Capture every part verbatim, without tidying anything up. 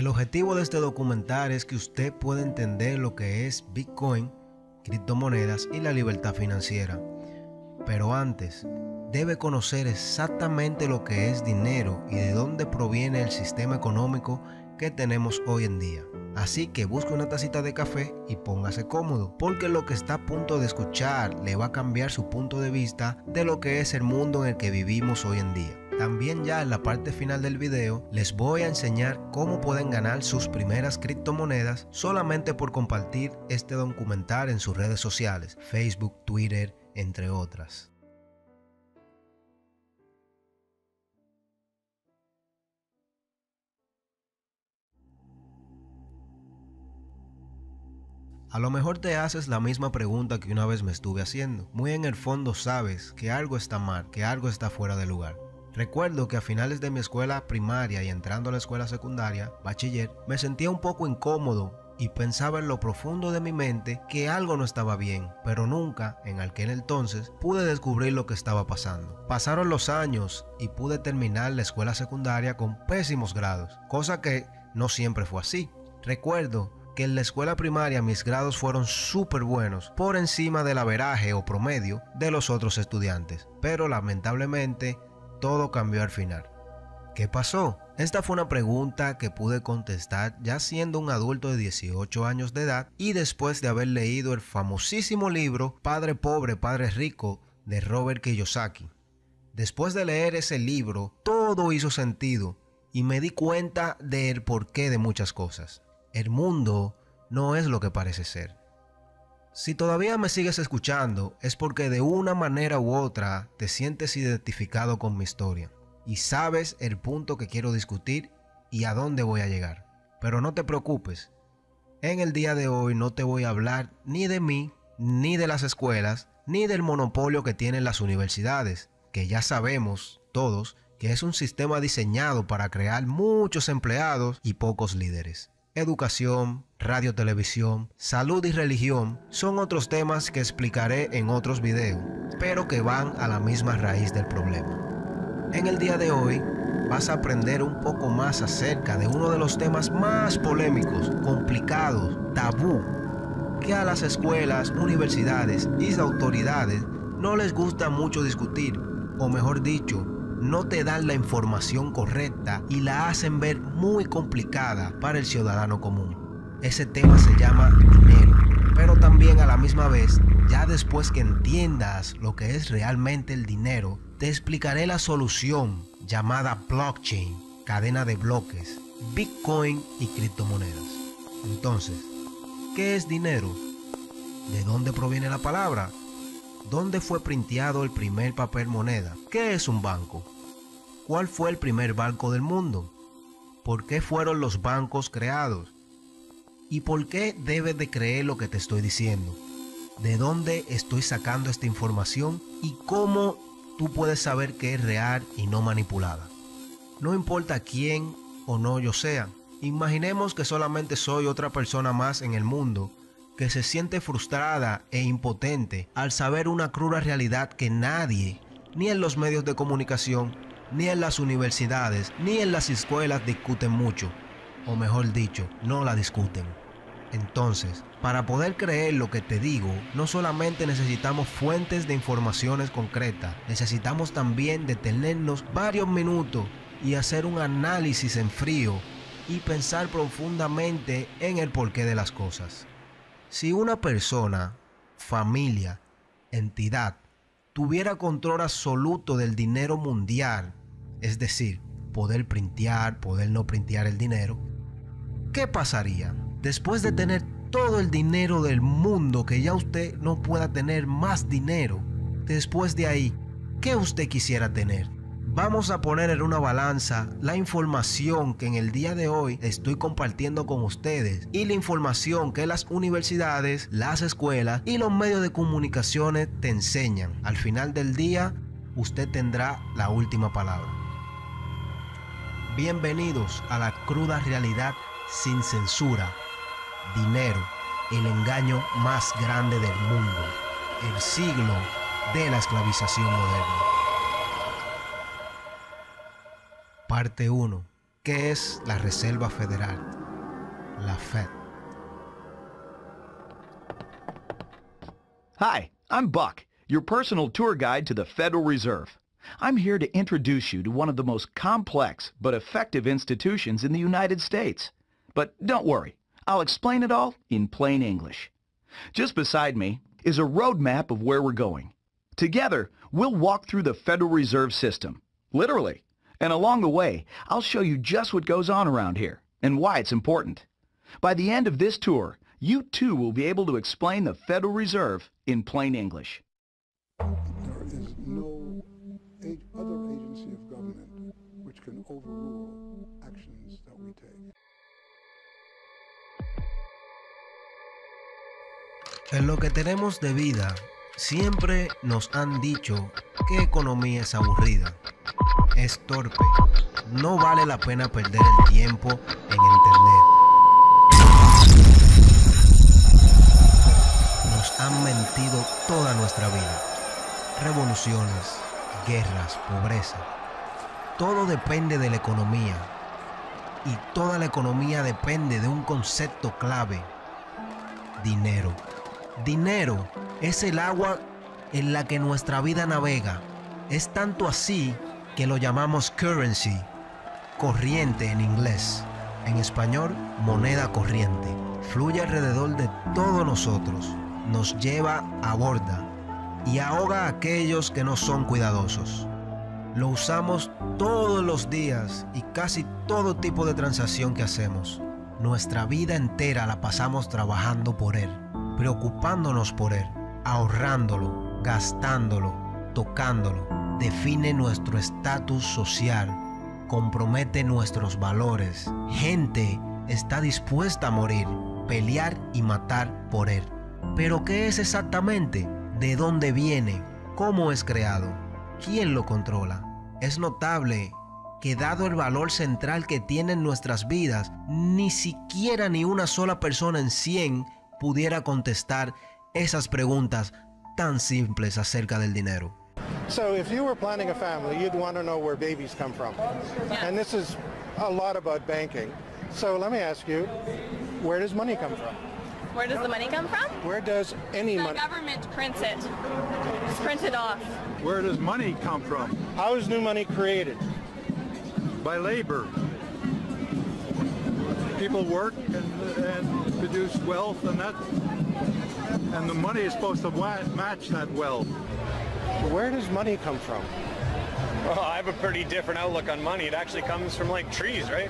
El objetivo de este documental es que usted pueda entender lo que es Bitcoin, criptomonedas y la libertad financiera. Pero antes, debe conocer exactamente lo que es dinero y de dónde proviene el sistema económico que tenemos hoy en día. Así que busque una tacita de café y póngase cómodo, porque lo que está a punto de escuchar le va a cambiar su punto de vista de lo que es el mundo en el que vivimos hoy en día. También ya en la parte final del video les voy a enseñar cómo pueden ganar sus primeras criptomonedas solamente por compartir este documental en sus redes sociales, Facebook, Twitter, entre otras. A lo mejor te haces la misma pregunta que una vez me estuve haciendo. Muy en el fondo sabes que algo está mal, que algo está fuera de lugar. Recuerdo que a finales de mi escuela primaria y entrando a la escuela secundaria, bachiller, me sentía un poco incómodo y pensaba en lo profundo de mi mente que algo no estaba bien, pero nunca, en aquel entonces, pude descubrir lo que estaba pasando. Pasaron los años y pude terminar la escuela secundaria con pésimos grados, cosa que no siempre fue así. Recuerdo que en la escuela primaria mis grados fueron súper buenos, por encima del averaje o promedio de los otros estudiantes, pero lamentablemente todo cambió al final. ¿Qué pasó? Esta fue una pregunta que pude contestar ya siendo un adulto de dieciocho años de edad y después de haber leído el famosísimo libro Padre Pobre, Padre Rico de Robert Kiyosaki. Después de leer ese libro, todo hizo sentido y me di cuenta del porqué de muchas cosas. El mundo no es lo que parece ser. Si todavía me sigues escuchando, es porque de una manera u otra te sientes identificado con mi historia y sabes el punto que quiero discutir y a dónde voy a llegar. Pero no te preocupes, en el día de hoy no te voy a hablar ni de mí, ni de las escuelas, ni del monopolio que tienen las universidades, que ya sabemos todos que es un sistema diseñado para crear muchos empleados y pocos líderes. Educación, radio, televisión, salud y religión son otros temas que explicaré en otros videos, pero que van a la misma raíz del problema. En el día de hoy vas a aprender un poco más acerca de uno de los temas más polémicos, complicados, tabú, que a las escuelas, universidades y autoridades no les gusta mucho discutir, o mejor dicho, no te dan la información correcta y la hacen ver muy complicada para el ciudadano común. Ese tema se llama dinero, pero también a la misma vez, ya después que entiendas lo que es realmente el dinero, te explicaré la solución llamada blockchain, cadena de bloques, Bitcoin y criptomonedas. Entonces, ¿qué es dinero? ¿De dónde proviene la palabra? ¿Dónde fue printeado el primer papel moneda? ¿Qué es un banco? ¿Cuál fue el primer banco del mundo? ¿Por qué fueron los bancos creados? ¿Y por qué debes de creer lo que te estoy diciendo? ¿De dónde estoy sacando esta información? ¿Y cómo tú puedes saber que es real y no manipulada? No importa quién o no yo sea. Imaginemos que solamente soy otra persona más en el mundo que se siente frustrada e impotente al saber una cruda realidad que nadie, ni en los medios de comunicación, ni en las universidades, ni en las escuelas discuten mucho, o mejor dicho, no la discuten. Entonces, para poder creer lo que te digo, no solamente necesitamos fuentes de informaciones concretas, necesitamos también detenernos varios minutos y hacer un análisis en frío y pensar profundamente en el porqué de las cosas. Si una persona, familia, entidad, tuviera control absoluto del dinero mundial, es decir, poder printear, poder no printear el dinero, ¿qué pasaría? Después de tener todo el dinero del mundo, que ya usted no pueda tener más dinero, después de ahí, ¿qué usted quisiera tener? Vamos a poner en una balanza la información que en el día de hoy estoy compartiendo con ustedes y la información que las universidades, las escuelas y los medios de comunicaciones te enseñan. Al final del día, usted tendrá la última palabra. Bienvenidos a la cruda realidad sin censura. Dinero, el engaño más grande del mundo. El siglo de la esclavización moderna. Parte uno. ¿Qué es la Reserva Federal? La Fed. Hi, I'm Buck, your personal tour guide to the Federal Reserve. I'm here to introduce you to one of the most complex but effective institutions in the United States. But don't worry, I'll explain it all in plain English. Just beside me is a road map of where we're going. Together, we'll walk through the Federal Reserve System, literally. And along the way, I'll show you just what goes on around here and why it's important. By the end of this tour, you too will be able to explain the Federal Reserve in plain English. There is no other agency of government which can overrule actions that we take. En lo que tenemos de vida, siempre nos han dicho que economía es aburrida, es torpe, no vale la pena perder el tiempo en internet. Nos han mentido toda nuestra vida. Revoluciones, guerras, pobreza. Todo depende de la economía. Y toda la economía depende de un concepto clave: dinero. Dinero es el agua en la que nuestra vida navega. Es tanto así que lo llamamos currency, corriente en inglés. En español, moneda corriente. Fluye alrededor de todos nosotros, nos lleva a borda y ahoga a aquellos que no son cuidadosos. Lo usamos todos los días y casi todo tipo de transacción que hacemos. Nuestra vida entera la pasamos trabajando por él, preocupándonos por él, ahorrándolo, gastándolo, tocándolo. Define nuestro estatus social, compromete nuestros valores. Gente está dispuesta a morir, pelear y matar por él. ¿Pero qué es exactamente? ¿De dónde viene? ¿Cómo es creado? ¿Quién lo controla? Es notable que dado el valor central que tienen nuestras vidas, ni siquiera ni una sola persona en cien pudiera contestar esas preguntas tan simples acerca del dinero. So if you were planning a family, you'd want to know where babies come from. Yeah. And this is a lot about banking. So let me ask you, where does money come from? Where does the money come from? Where does any the money? The government prints it. It's printed off. Where does money come from? How is new money created? By labor. People work and, and produce wealth, and that, and the money is supposed to match that wealth. Where does money come from? Well, I have a pretty different outlook on money. It actually comes from like trees, right?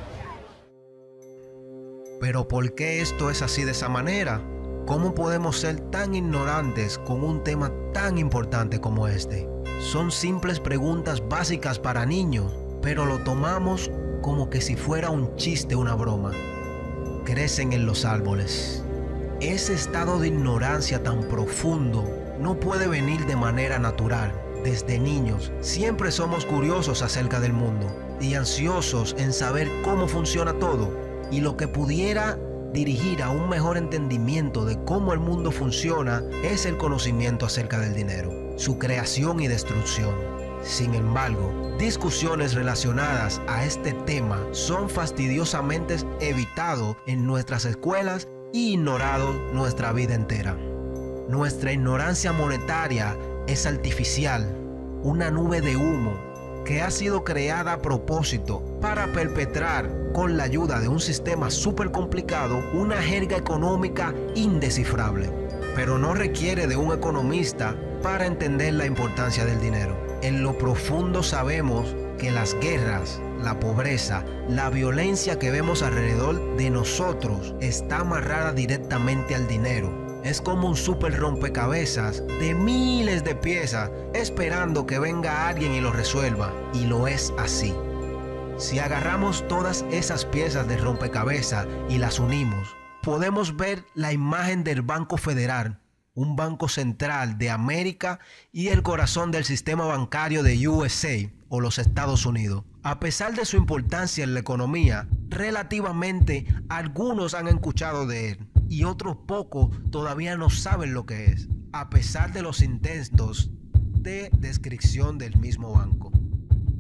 Pero ¿por qué esto es así de esa manera? ¿Cómo podemos ser tan ignorantes con un tema tan importante como este? Son simples preguntas básicas para niños, pero lo tomamos como que si fuera un chiste, una broma. Crecen en los árboles. Ese estado de ignorancia tan profundo no puede venir de manera natural. Desde niños siempre somos curiosos acerca del mundo y ansiosos en saber cómo funciona todo. Y lo que pudiera dirigir a un mejor entendimiento de cómo el mundo funciona es el conocimiento acerca del dinero, su creación y destrucción. Sin embargo, discusiones relacionadas a este tema son fastidiosamente evitadas en nuestras escuelas y ignorados nuestra vida entera. Nuestra ignorancia monetaria es artificial, una nube de humo que ha sido creada a propósito para perpetrar, con la ayuda de un sistema súper complicado, una jerga económica indescifrable. Pero no requiere de un economista para entender la importancia del dinero. En lo profundo sabemos que las guerras, la pobreza, la violencia que vemos alrededor de nosotros está amarrada directamente al dinero. Es como un súper rompecabezas de miles de piezas esperando que venga alguien y lo resuelva. Y lo es así. Si agarramos todas esas piezas de rompecabezas y las unimos, podemos ver la imagen del Banco Federal, un banco central de América y el corazón del sistema bancario de U S A o los Estados Unidos. A pesar de su importancia en la economía, relativamente algunos han escuchado de él y otros pocos todavía no saben lo que es, a pesar de los intentos de descripción del mismo banco.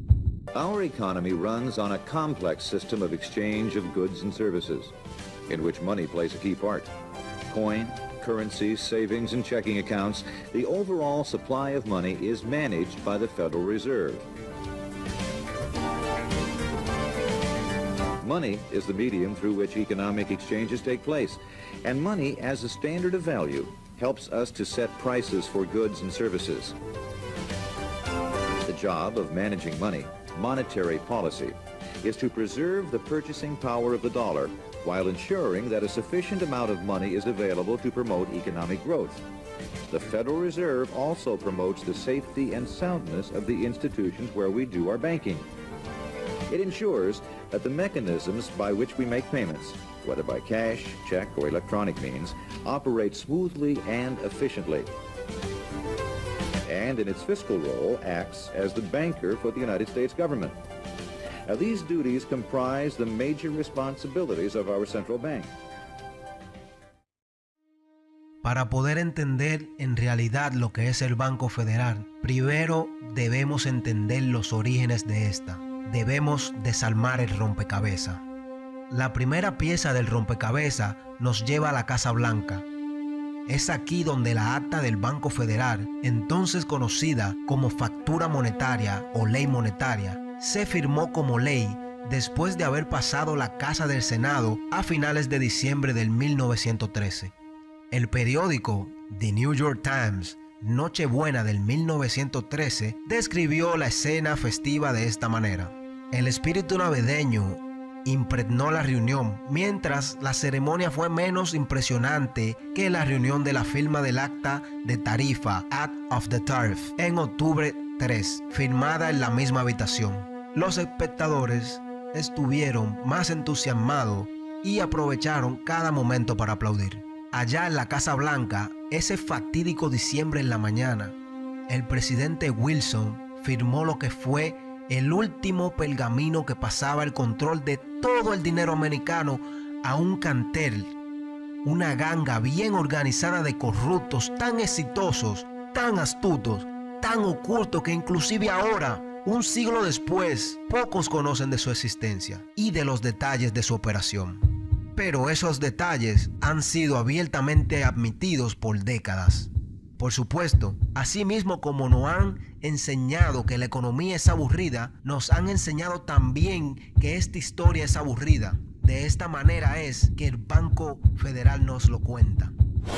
Our economy runs on a complex system of exchange of goods and services, in which money plays a key part. Coin, currency, savings, and checking accounts, the overall supply of money is managed by the Federal Reserve. Money is the medium through which economic exchanges take place, and money as a standard of value helps us to set prices for goods and services. The job of managing money, monetary policy, is to preserve the purchasing power of the dollar while ensuring that a sufficient amount of money is available to promote economic growth. The Federal Reserve also promotes the safety and soundness of the institutions where we do our banking. It ensures that the mechanisms by which we make payments, whether by cash, check, or electronic means, operate smoothly and efficiently. And in its fiscal role, acts as the banker for the United States government. Now, these duties comprise the major responsibilities of our central bank. Para poder entender en realidad lo que es el Banco Federal, primero debemos entender los orígenes de esta. Debemos desarmar el rompecabezas. La primera pieza del rompecabezas nos lleva a la Casa Blanca. Es aquí donde la acta del Banco Federal, entonces conocida como factura monetaria o ley monetaria, se firmó como ley después de haber pasado la Casa del Senado a finales de diciembre del mil novecientos trece. El periódico The New York Times, Nochebuena del mil novecientos trece, describió la escena festiva de esta manera. El espíritu navideño impregnó la reunión, mientras la ceremonia fue menos impresionante que la reunión de la firma del acta de tarifa Act of the Tariff en octubre tres, firmada en la misma habitación. Los espectadores estuvieron más entusiasmados y aprovecharon cada momento para aplaudir. Allá en la Casa Blanca, ese fatídico diciembre en la mañana, el presidente Wilson firmó lo que fue el último pergamino que pasaba el control de todo el dinero americano a un cartel, una ganga bien organizada de corruptos tan exitosos, tan astutos, tan ocultos que inclusive ahora, un siglo después, pocos conocen de su existencia y de los detalles de su operación. Pero esos detalles han sido abiertamente admitidos por décadas. Por supuesto, así mismo como nos han enseñado que la economía es aburrida, nos han enseñado también que esta historia es aburrida. De esta manera es que el Banco Federal nos lo cuenta.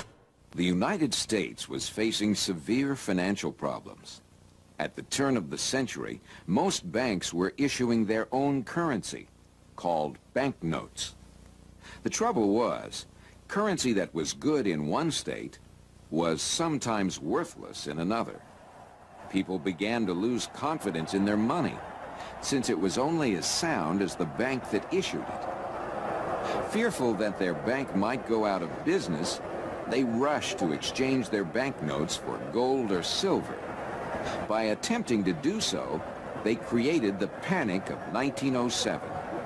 The United States was facing severe financial problems. At the turn of the century, most banks were issuing their own currency, called banknotes. The trouble was, currency that was good in one state was sometimes worthless in another. People began to lose confidence in their money, since it was only as sound as the bank that issued it. Fearful that their bank might go out of business, they rushed to exchange their banknotes for gold or silver. By attempting to do so, they created the Panic of nineteen oh seven.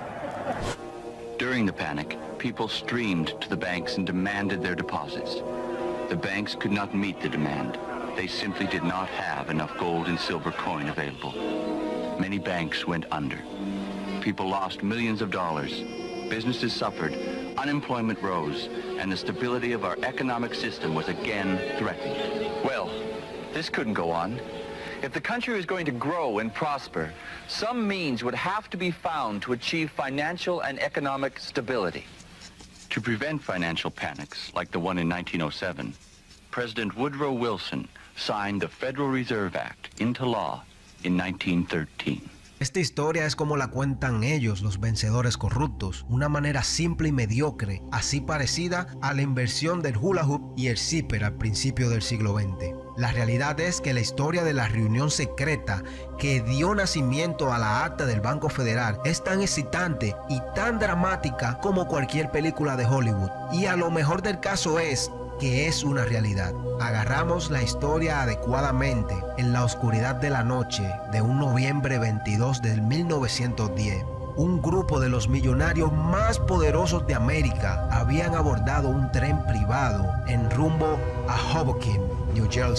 During the panic, people streamed to the banks and demanded their deposits. The banks could not meet the demand. They simply did not have enough gold and silver coin available. Many banks went under. People lost millions of dollars. Businesses suffered, unemployment rose, and the stability of our economic system was again threatened. Well, this couldn't go on. If the country was going to grow and prosper, some means would have to be found to achieve financial and economic stability. To prevent financial panics like the one in nineteen oh seven, President Woodrow Wilson signed the Federal Reserve Act into law in nineteen thirteen. Esta historia es como la cuentan ellos, los vencedores corruptos, una manera simple y mediocre, así parecida a la inversión del hula hoop y el zipper al principio del siglo veinte. La realidad es que la historia de la reunión secreta que dio nacimiento a la acta del Banco Federal es tan excitante y tan dramática como cualquier película de Hollywood. Y a lo mejor del caso es que es una realidad. Agarramos la historia adecuadamente en la oscuridad de la noche de un noviembre veintidós del mil novecientos diez. Un grupo de los millonarios más poderosos de América habían abordado un tren privado en rumbo a Hoboken, New Jersey.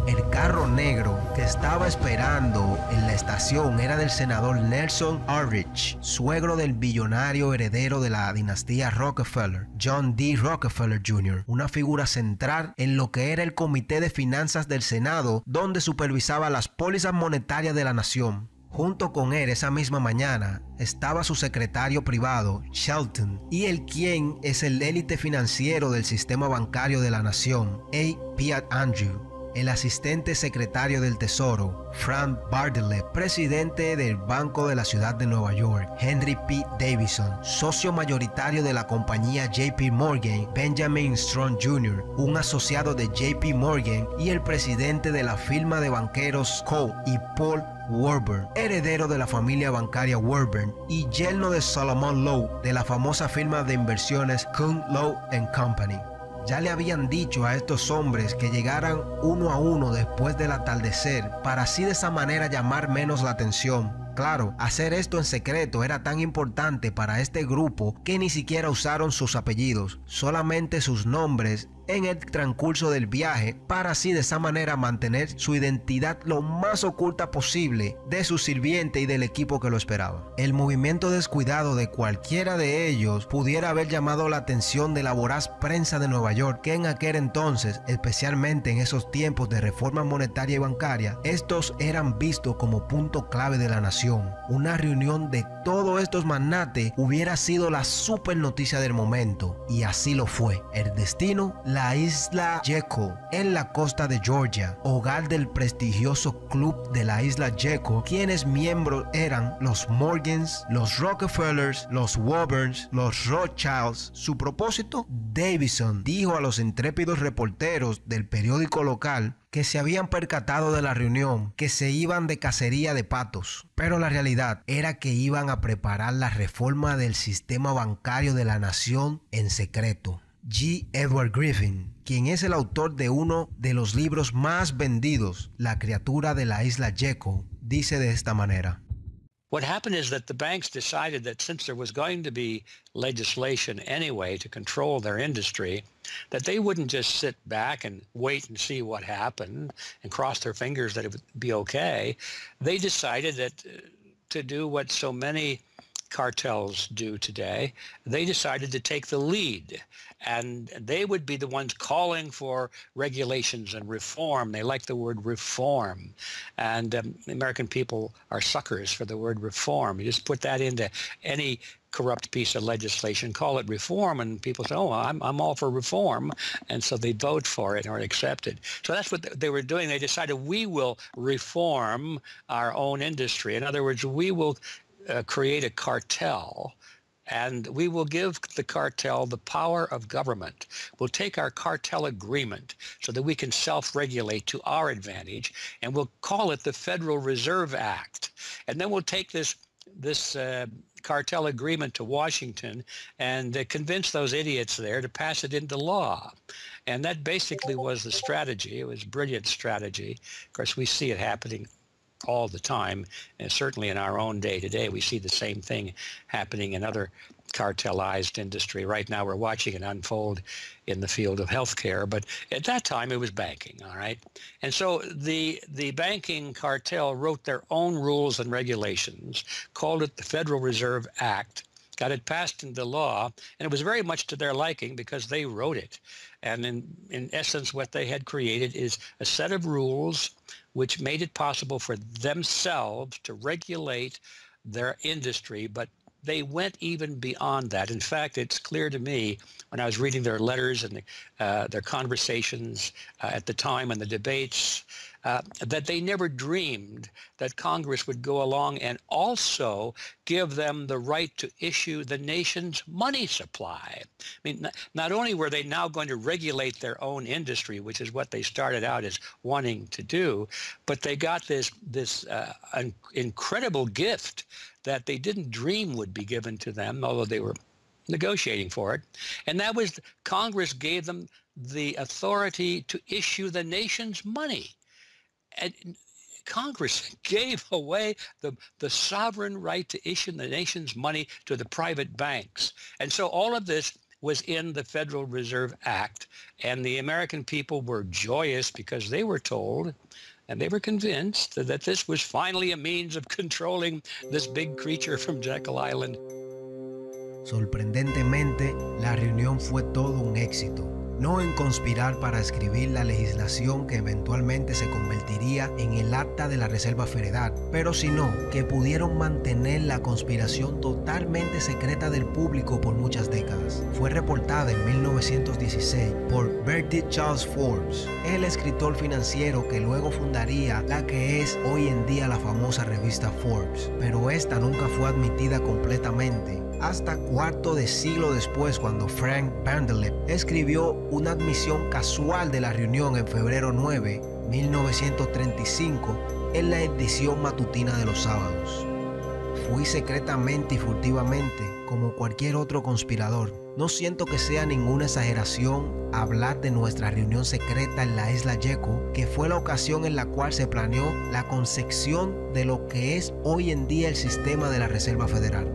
El carro negro que estaba esperando en la estación era del senador Nelson Aldrich, suegro del billonario heredero de la dinastía Rockefeller, John D. Rockefeller junior, una figura central en lo que era el Comité de Finanzas del Senado, donde supervisaba las pólizas monetarias de la nación. Junto con él esa misma mañana estaba su secretario privado, Shelton, y el quien es el élite financiero del sistema bancario de la nación, A. Piatt Andrew, el asistente secretario del Tesoro, Frank Bartlett, presidente del Banco de la Ciudad de Nueva York, Henry P. Davidson, socio mayoritario de la compañía J P Morgan, Benjamin Strong junior, un asociado de J P Morgan y el presidente de la firma de banqueros Cole y Paul Warburg, heredero de la familia bancaria Warburg y yerno de Solomon Lowe de la famosa firma de inversiones Kuhn, Lowe and Company. Ya le habían dicho a estos hombres que llegaran uno a uno después del atardecer para así de esa manera llamar menos la atención. Claro, hacer esto en secreto era tan importante para este grupo que ni siquiera usaron sus apellidos, solamente sus nombres en el transcurso del viaje para así de esa manera mantener su identidad lo más oculta posible de su sirviente y del equipo que lo esperaba. El movimiento descuidado de cualquiera de ellos pudiera haber llamado la atención de la voraz prensa de Nueva York, que en aquel entonces, especialmente en esos tiempos de reforma monetaria y bancaria, estos eran vistos como punto clave de la nación. Una reunión de todos estos magnates hubiera sido la super noticia del momento, y así lo fue. El destino, la isla Jekyll, en la costa de Georgia, hogar del prestigioso club de la isla Jekyll, quienes miembros eran los Morgans, los Rockefellers, los Warburgs, los Rothschilds. Su propósito, Davidson dijo a los intrépidos reporteros del periódico local que se habían percatado de la reunión, que se iban de cacería de patos, pero la realidad era que iban a preparar la reforma del sistema bancario de la nación en secreto. G. Edward Griffin, quien es el autor de uno de los libros más vendidos, La criatura de la isla Jekyll, dice de esta manera: What happened is that the banks decided that since there was going to be legislation anyway to control their industry, that they wouldn't just sit back and wait and see what happened and cross their fingers that it would be okay. They decided that uh, to do what so many cartels do today, they decided to take the lead, and they would be the ones calling for regulations and reform. They like the word reform, and um, the American people are suckers for the word reform. You just put that into any corrupt piece of legislation, call it reform, and people say, oh, I'm, I'm all for reform, and so they vote for it or accept it. So that's what they were doing. They decided we will reform our own industry. In other words, we will Uh, create a cartel, and we will give the cartel the power of government. We'll take our cartel agreement so that we can self-regulate to our advantage, and we'll call it the Federal Reserve Act. And then we'll take this this uh, cartel agreement to Washington and uh, convince those idiots there to pass it into law. And that basically was the strategy. It was a brilliant strategy. Of course, we see it happening all the time, and certainly in our own day today, we see the same thing happening in other cartelized industry. Right now, we're watching it unfold in the field of healthcare, but at that time, it was banking, all right? And so the, the banking cartel wrote their own rules and regulations, called it the Federal Reserve Act, got it passed into law, and it was very much to their liking because they wrote it. And in, in essence, what they had created is a set of rules which made it possible for themselves to regulate their industry, but they went even beyond that. In fact, it's clear to me when I was reading their letters and the, uh, their conversations uh, at the time and the debates uh, that they never dreamed that Congress would go along and also give them the right to issue the nation's money supply. I mean, not, not only were they now going to regulate their own industry, which is what they started out as wanting to do, but they got this, this uh, un- incredible gift that they didn't dream would be given to them, although they were negotiating for it. And that was Congress gave them the authority to issue the nation's money. And Congress gave away the, the sovereign right to issue the nation's money to the private banks. And so all of this was in the Federal Reserve Act, and the American people were joyous because they were told and they were convinced that this was finally a means of controlling this big creature from Jekyll Island. Sorprendentemente, la reunión fue todo un éxito. No en conspirar para escribir la legislación que eventualmente se convertiría en el Acta de la Reserva Federal, pero sino que pudieron mantener la conspiración totalmente secreta del público por muchas décadas. Fue reportada en mil novecientos dieciséis por Bertie Charles Forbes, el escritor financiero que luego fundaría la que es hoy en día la famosa revista Forbes, pero esta nunca fue admitida completamente hasta cuarto de siglo después, cuando Frank Vanderlip escribió una admisión casual de la reunión en febrero nueve, mil novecientos treinta y cinco, en la edición matutina de los sábados. Fui secretamente y furtivamente, como cualquier otro conspirador. No siento que sea ninguna exageración hablar de nuestra reunión secreta en la isla Jekyll, que fue la ocasión en la cual se planeó la concepción de lo que es hoy en día el sistema de la Reserva Federal.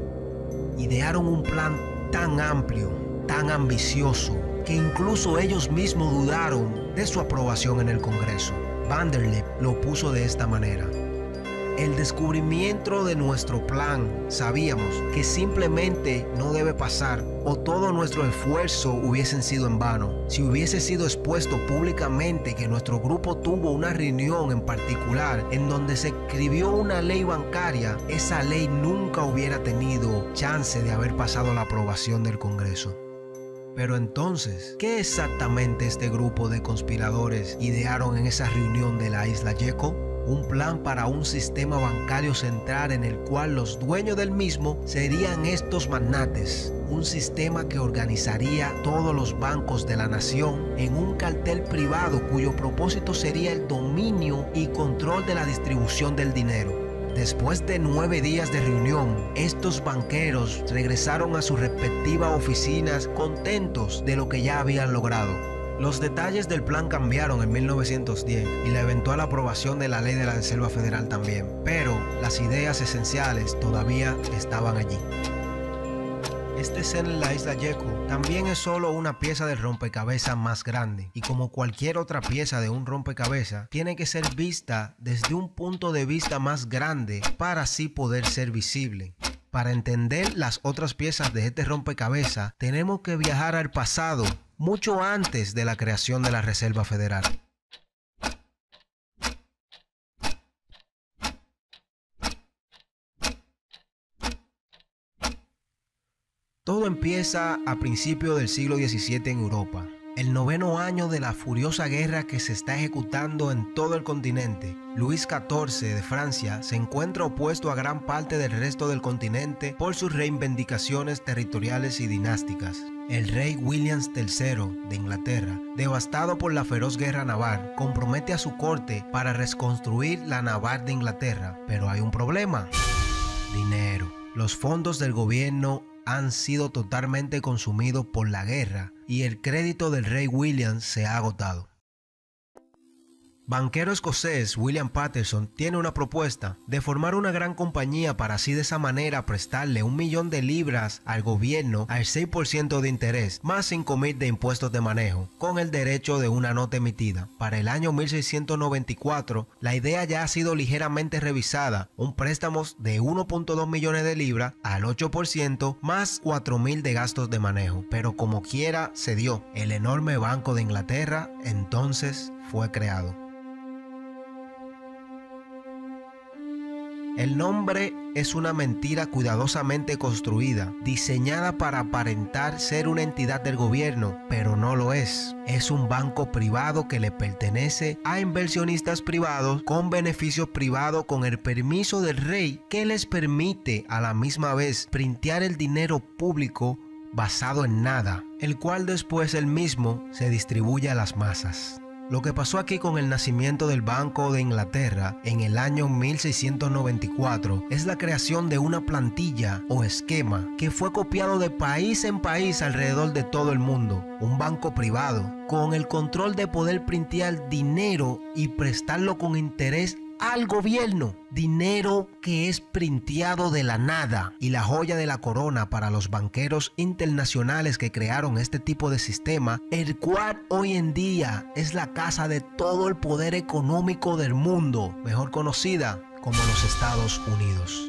Idearon un plan tan amplio, tan ambicioso, que incluso ellos mismos dudaron de su aprobación en el Congreso. Vanderlip lo puso de esta manera: el descubrimiento de nuestro plan, sabíamos que simplemente no debe pasar, o todo nuestro esfuerzo hubiesen sido en vano. Si hubiese sido expuesto públicamente que nuestro grupo tuvo una reunión en particular en donde se escribió una ley bancaria, esa ley nunca hubiera tenido chance de haber pasado la aprobación del Congreso. Pero entonces, ¿qué exactamente este grupo de conspiradores idearon en esa reunión de la isla Jekyll? Un plan para un sistema bancario central en el cual los dueños del mismo serían estos magnates. Un sistema que organizaría todos los bancos de la nación en un cartel privado cuyo propósito sería el dominio y control de la distribución del dinero. Después de nueve días de reunión, estos banqueros regresaron a sus respectivas oficinas contentos de lo que ya habían logrado. Los detalles del plan cambiaron en mil novecientos diez y la eventual aprobación de la ley de la Reserva Federal también, pero las ideas esenciales todavía estaban allí. Esta escena en la isla Jekyll también es solo una pieza del rompecabezas más grande, y como cualquier otra pieza de un rompecabezas, tiene que ser vista desde un punto de vista más grande para así poder ser visible. Para entender las otras piezas de este rompecabezas, tenemos que viajar al pasado, mucho antes de la creación de la Reserva Federal. Todo empieza a principios del siglo diecisiete en Europa, el noveno año de la furiosa guerra que se está ejecutando en todo el continente. Luis catorce de Francia se encuentra opuesto a gran parte del resto del continente por sus reivindicaciones territoriales y dinásticas. El rey William tercero de Inglaterra, devastado por la feroz guerra naval, compromete a su corte para reconstruir la naval de Inglaterra. Pero hay un problema: dinero. Los fondos del gobierno han sido totalmente consumidos por la guerra y el crédito del rey William se ha agotado. Banquero escocés William Paterson tiene una propuesta de formar una gran compañía para así de esa manera prestarle un millón de libras al gobierno al seis por ciento de interés más cinco mil de impuestos de manejo, con el derecho de una nota emitida. Para el año mil seiscientos noventa y cuatro la idea ya ha sido ligeramente revisada, un préstamo de uno punto dos millones de libras al ocho por ciento más cuatro mil de gastos de manejo, pero como quiera se dio. El enorme Banco de Inglaterra entonces fue creado. El nombre es una mentira cuidadosamente construida, diseñada para aparentar ser una entidad del gobierno, pero no lo es. Es un banco privado que le pertenece a inversionistas privados con beneficios privados, con el permiso del rey, que les permite a la misma vez printear el dinero público basado en nada, el cual después él mismo se distribuye a las masas. Lo que pasó aquí con el nacimiento del Banco de Inglaterra en el año mil seiscientos noventa y cuatro es la creación de una plantilla o esquema que fue copiado de país en país alrededor de todo el mundo. Un banco privado con el control de poder printear dinero y prestarlo con interés al gobierno. Dinero que es printeado de la nada. Y la joya de la corona para los banqueros internacionales que crearon este tipo de sistema, el cual hoy en día es la casa de todo el poder económico del mundo, mejor conocida como los Estados Unidos.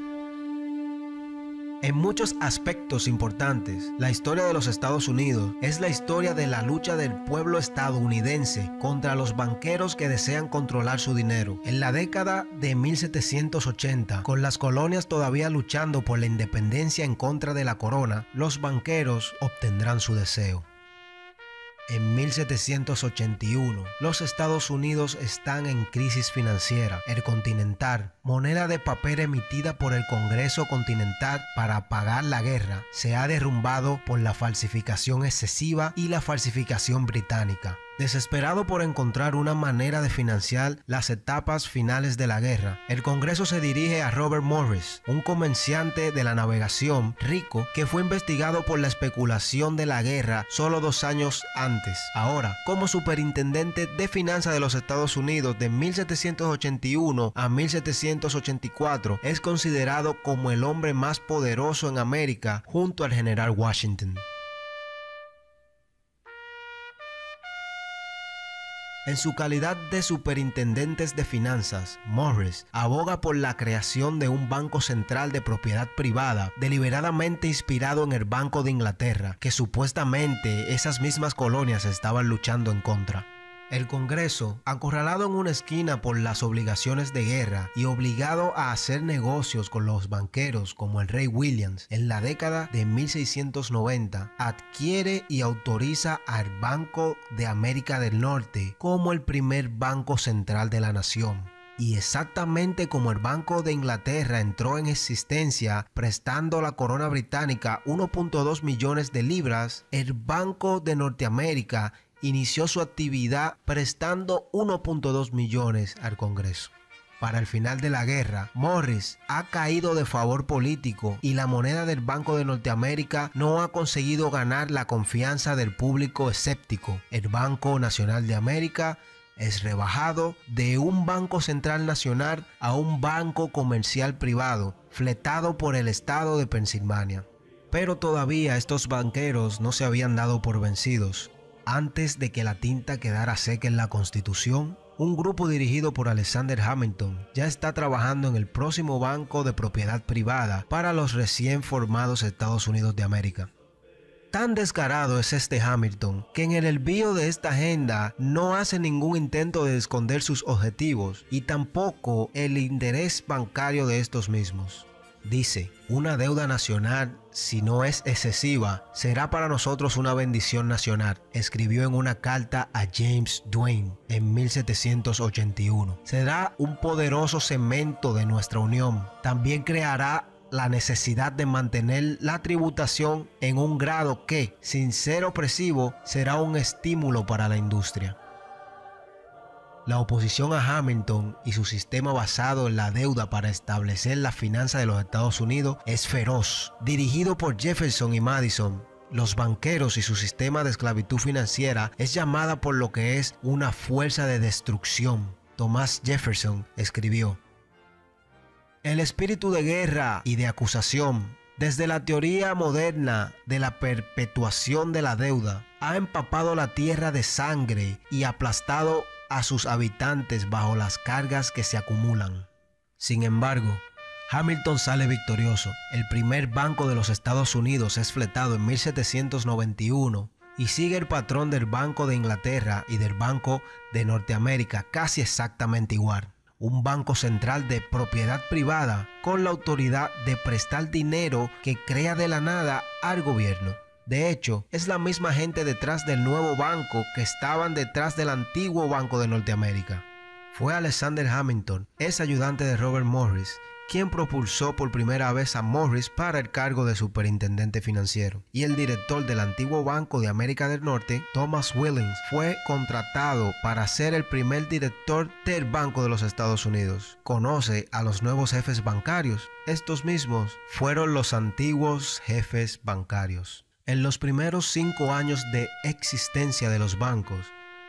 En muchos aspectos importantes, la historia de los Estados Unidos es la historia de la lucha del pueblo estadounidense contra los banqueros que desean controlar su dinero. En la década de mil setecientos ochenta, con las colonias todavía luchando por la independencia en contra de la corona, los banqueros obtendrán su deseo. En mil setecientos ochenta y uno, los Estados Unidos están en crisis financiera. El Continental, moneda de papel emitida por el Congreso Continental para pagar la guerra, se ha derrumbado por la falsificación excesiva y la falsificación británica. Desesperado por encontrar una manera de financiar las etapas finales de la guerra, el Congreso se dirige a Robert Morris, un comerciante de la navegación rico que fue investigado por la especulación de la guerra solo dos años antes. Ahora, como superintendente de finanzas de los Estados Unidos de mil setecientos ochenta y uno a mil setecientos ochenta y cuatro, es considerado como el hombre más poderoso en América junto al general Washington. En su calidad de superintendentes de finanzas, Morris aboga por la creación de un banco central de propiedad privada deliberadamente inspirado en el Banco de Inglaterra, que supuestamente esas mismas colonias estaban luchando en contra. El Congreso, acorralado en una esquina por las obligaciones de guerra y obligado a hacer negocios con los banqueros como el rey Williams, en la década de mil seiscientos noventa, adquiere y autoriza al Banco de América del Norte como el primer banco central de la nación. Y exactamente como el Banco de Inglaterra entró en existencia prestando a la corona británica uno punto dos millones de libras, el Banco de Norteamérica inició su actividad prestando uno punto dos millones al Congreso. Para el final de la guerra, Morris ha caído de favor político y la moneda del Banco de Norteamérica no ha conseguido ganar la confianza del público escéptico. El Banco Nacional de América es rebajado de un banco central nacional a un banco comercial privado, fletado por el estado de Pensilvania. Pero todavía estos banqueros no se habían dado por vencidos. Antes de que la tinta quedara seca en la Constitución, un grupo dirigido por Alexander Hamilton ya está trabajando en el próximo banco de propiedad privada para los recién formados Estados Unidos de América. Tan descarado es este Hamilton que en el envío de esta agenda no hace ningún intento de esconder sus objetivos y tampoco el interés bancario de estos mismos. Dice, una deuda nacional, si no es excesiva, será para nosotros una bendición nacional, escribió en una carta a James Duane en mil setecientos ochenta y uno. Será un poderoso cemento de nuestra unión. También creará la necesidad de mantener la tributación en un grado que, sin ser opresivo, será un estímulo para la industria. La oposición a Hamilton y su sistema basado en la deuda para establecer la finanza de los Estados Unidos es feroz. Dirigido por Jefferson y Madison, los banqueros y su sistema de esclavitud financiera es llamada por lo que es una fuerza de destrucción. Thomas Jefferson escribió: el espíritu de guerra y de acusación, desde la teoría moderna de la perpetuación de la deuda, ha empapado la tierra de sangre y aplastado a sus habitantes bajo las cargas que se acumulan. Sin embargo, Hamilton sale victorioso. El primer banco de los Estados Unidos es fletado en mil setecientos noventa y uno y sigue el patrón del Banco de Inglaterra y del Banco de Norteamérica casi exactamente igual. Un banco central de propiedad privada con la autoridad de prestar dinero que crea de la nada al gobierno. De hecho, es la misma gente detrás del nuevo banco que estaban detrás del antiguo Banco de Norteamérica. Fue Alexander Hamilton, ex ayudante de Robert Morris, quien propulsó por primera vez a Morris para el cargo de superintendente financiero. Y el director del antiguo Banco de América del Norte, Thomas Williams, fue contratado para ser el primer director del Banco de los Estados Unidos. Conoce a los nuevos jefes bancarios. Estos mismos fueron los antiguos jefes bancarios. En los primeros cinco años de existencia de los bancos,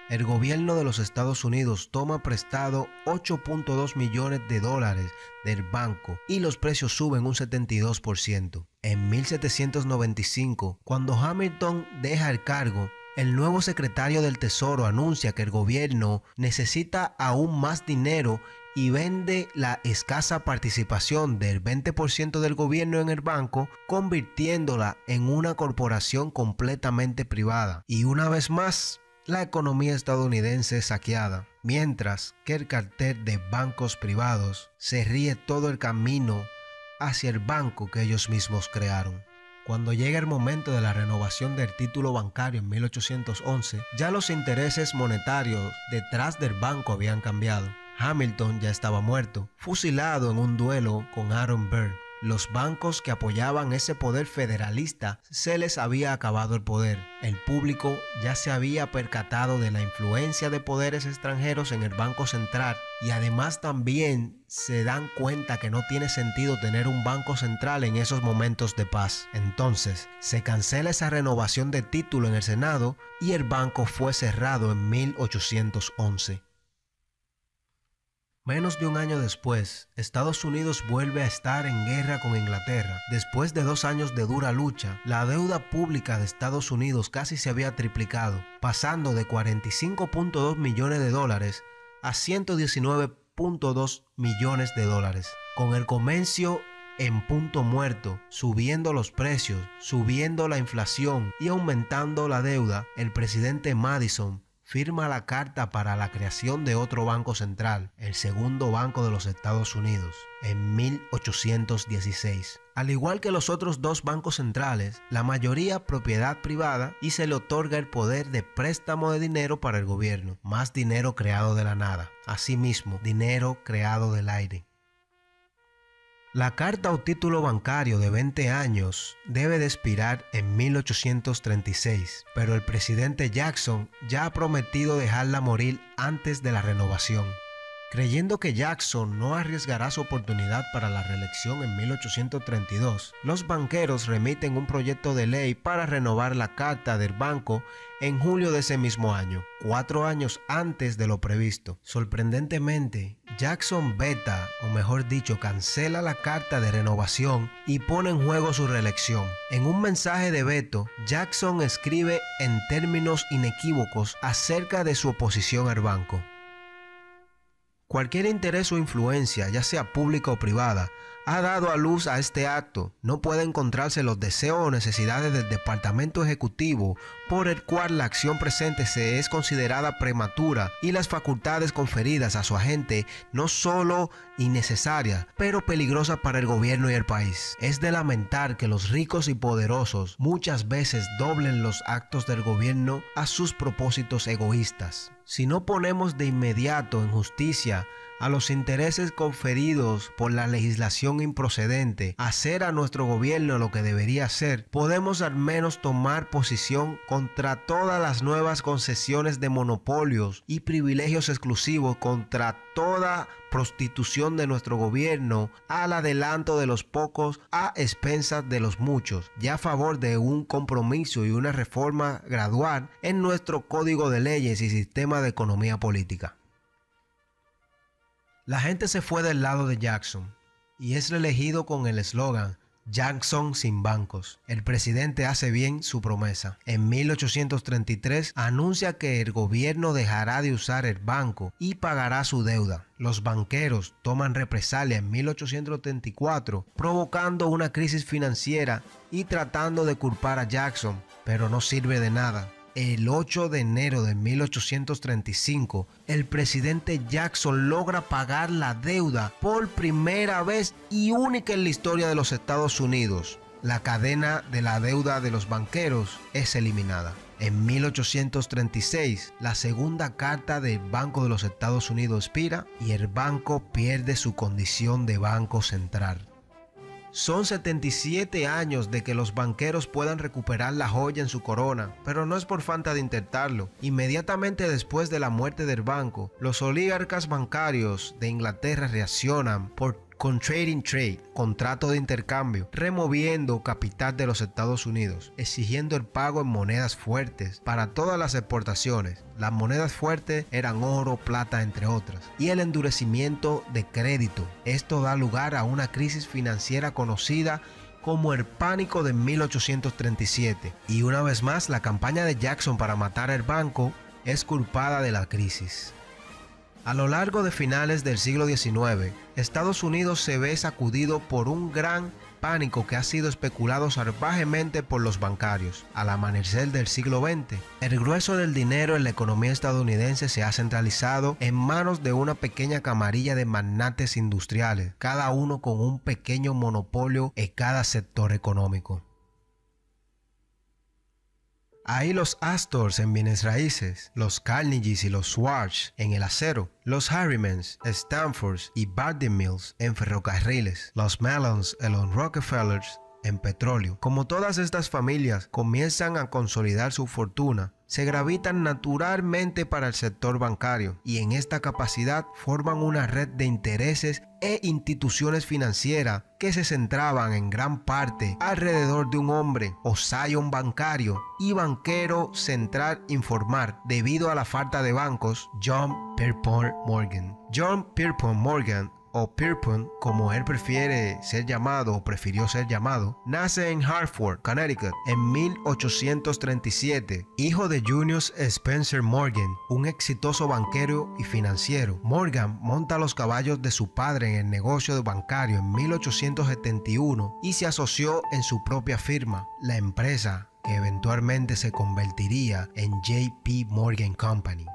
el gobierno de los Estados Unidos toma prestado ocho punto dos millones de dólares del banco y los precios suben un setenta y dos por ciento. En mil setecientos noventa y cinco, cuando Hamilton deja el cargo, el nuevo secretario del Tesoro anuncia que el gobierno necesita aún más dinero y vende la escasa participación del veinte por ciento del gobierno en el banco, convirtiéndola en una corporación completamente privada. Y una vez más, la economía estadounidense es saqueada, mientras que el cartel de bancos privados se ríe todo el camino hacia el banco que ellos mismos crearon. Cuando llega el momento de la renovación del título bancario en mil ochocientos once, ya los intereses monetarios detrás del banco habían cambiado. Hamilton ya estaba muerto, fusilado en un duelo con Aaron Burr. Los bancos que apoyaban ese poder federalista se les había acabado el poder. El público ya se había percatado de la influencia de poderes extranjeros en el Banco Central y además también se dan cuenta que no tiene sentido tener un banco central en esos momentos de paz. Entonces, se cancela esa renovación de título en el Senado y el banco fue cerrado en mil ochocientos once. Menos de un año después, Estados Unidos vuelve a estar en guerra con Inglaterra. Después de dos años de dura lucha, la deuda pública de Estados Unidos casi se había triplicado, pasando de cuarenta y cinco punto dos millones de dólares a ciento diecinueve punto dos millones de dólares. Con el comercio en punto muerto, subiendo los precios, subiendo la inflación y aumentando la deuda, el presidente Madison firma la carta para la creación de otro banco central, el segundo banco de los Estados Unidos, en mil ochocientos dieciséis. Al igual que los otros dos bancos centrales, la mayoría propiedad privada y se le otorga el poder de préstamo de dinero para el gobierno, más dinero creado de la nada, asimismo, dinero creado del aire. La carta o título bancario de veinte años debe de expirar en mil ochocientos treinta y seis, pero el presidente Jackson ya ha prometido dejarla morir antes de la renovación. Creyendo que Jackson no arriesgará su oportunidad para la reelección en mil ochocientos treinta y dos, los banqueros remiten un proyecto de ley para renovar la carta del banco en julio de ese mismo año, cuatro años antes de lo previsto. Sorprendentemente, Jackson veta, o mejor dicho, cancela la carta de renovación y pone en juego su reelección. En un mensaje de veto, Jackson escribe en términos inequívocos acerca de su oposición al banco. Cualquier interés o influencia, ya sea pública o privada, ha dado a luz a este acto. No puede encontrarse los deseos o necesidades del Departamento Ejecutivo por el cual la acción presente se es considerada prematura y las facultades conferidas a su agente no solo innecesarias, pero peligrosas para el gobierno y el país. Es de lamentar que los ricos y poderosos muchas veces doblen los actos del gobierno a sus propósitos egoístas. Si no ponemos de inmediato en justicia a los intereses conferidos por la legislación improcedente, hacer a nuestro gobierno lo que debería hacer, podemos al menos tomar posición contra todas las nuevas concesiones de monopolios y privilegios exclusivos, contra toda prostitución de nuestro gobierno al adelanto de los pocos a expensas de los muchos, ya a favor de un compromiso y una reforma gradual en nuestro código de leyes y sistema de economía política. La gente se fue del lado de Jackson y es reelegido con el eslogan Jackson sin bancos. El presidente hace bien su promesa. En mil ochocientos treinta y tres anuncia que el gobierno dejará de usar el banco y pagará su deuda. Los banqueros toman represalia en mil ochocientos treinta y cuatro, provocando una crisis financiera y tratando de culpar a Jackson, pero no sirve de nada. El ocho de enero de mil ochocientos treinta y cinco, el presidente Jackson logra pagar la deuda por primera vez y única en la historia de los Estados Unidos. La cadena de la deuda de los banqueros es eliminada. En mil ochocientos treinta y seis, la segunda carta del Banco de los Estados Unidos expira y el banco pierde su condición de banco central. Son setenta y siete años de que los banqueros puedan recuperar la joya en su corona, pero no es por falta de intentarlo. Inmediatamente después de la muerte del banco, los oligarcas bancarios de Inglaterra reaccionan por con Trading Trade, contrato de intercambio, removiendo capital de los Estados Unidos, exigiendo el pago en monedas fuertes para todas las exportaciones. Las monedas fuertes eran oro, plata, entre otras. Y el endurecimiento de crédito. Esto da lugar a una crisis financiera conocida como el pánico de mil ochocientos treinta y siete. Y una vez más, la campaña de Jackson para matar al banco es culpada de la crisis. A lo largo de finales del siglo diecinueve, Estados Unidos se ve sacudido por un gran pánico que ha sido especulado salvajemente por los bancarios. Al amanecer del siglo veinte, el grueso del dinero en la economía estadounidense se ha centralizado en manos de una pequeña camarilla de magnates industriales, cada uno con un pequeño monopolio en cada sector económico. Ahí los Astors en bienes raíces, los Carnegies y los Schwartz en el acero, los Harrimans, Stanfords y Bardi Mills en ferrocarriles, los Mellons y los Rockefellers en petróleo. Como todas estas familias comienzan a consolidar su fortuna, se gravitan naturalmente para el sector bancario y en esta capacidad forman una red de intereses e instituciones financieras que se centraban en gran parte alrededor de un hombre o scion bancario y banquero central informal debido a la falta de bancos, John Pierpont Morgan. John Pierpont Morgan, o Pierpont, como él prefiere ser llamado o prefirió ser llamado, nace en Hartford, Connecticut, en mil ochocientos treinta y siete, hijo de Junius Spencer Morgan, un exitoso banquero y financiero. Morgan monta los caballos de su padre en el negocio bancario en mil ochocientos setenta y uno y se asoció en su propia firma, la empresa que eventualmente se convertiría en J P Morgan Company.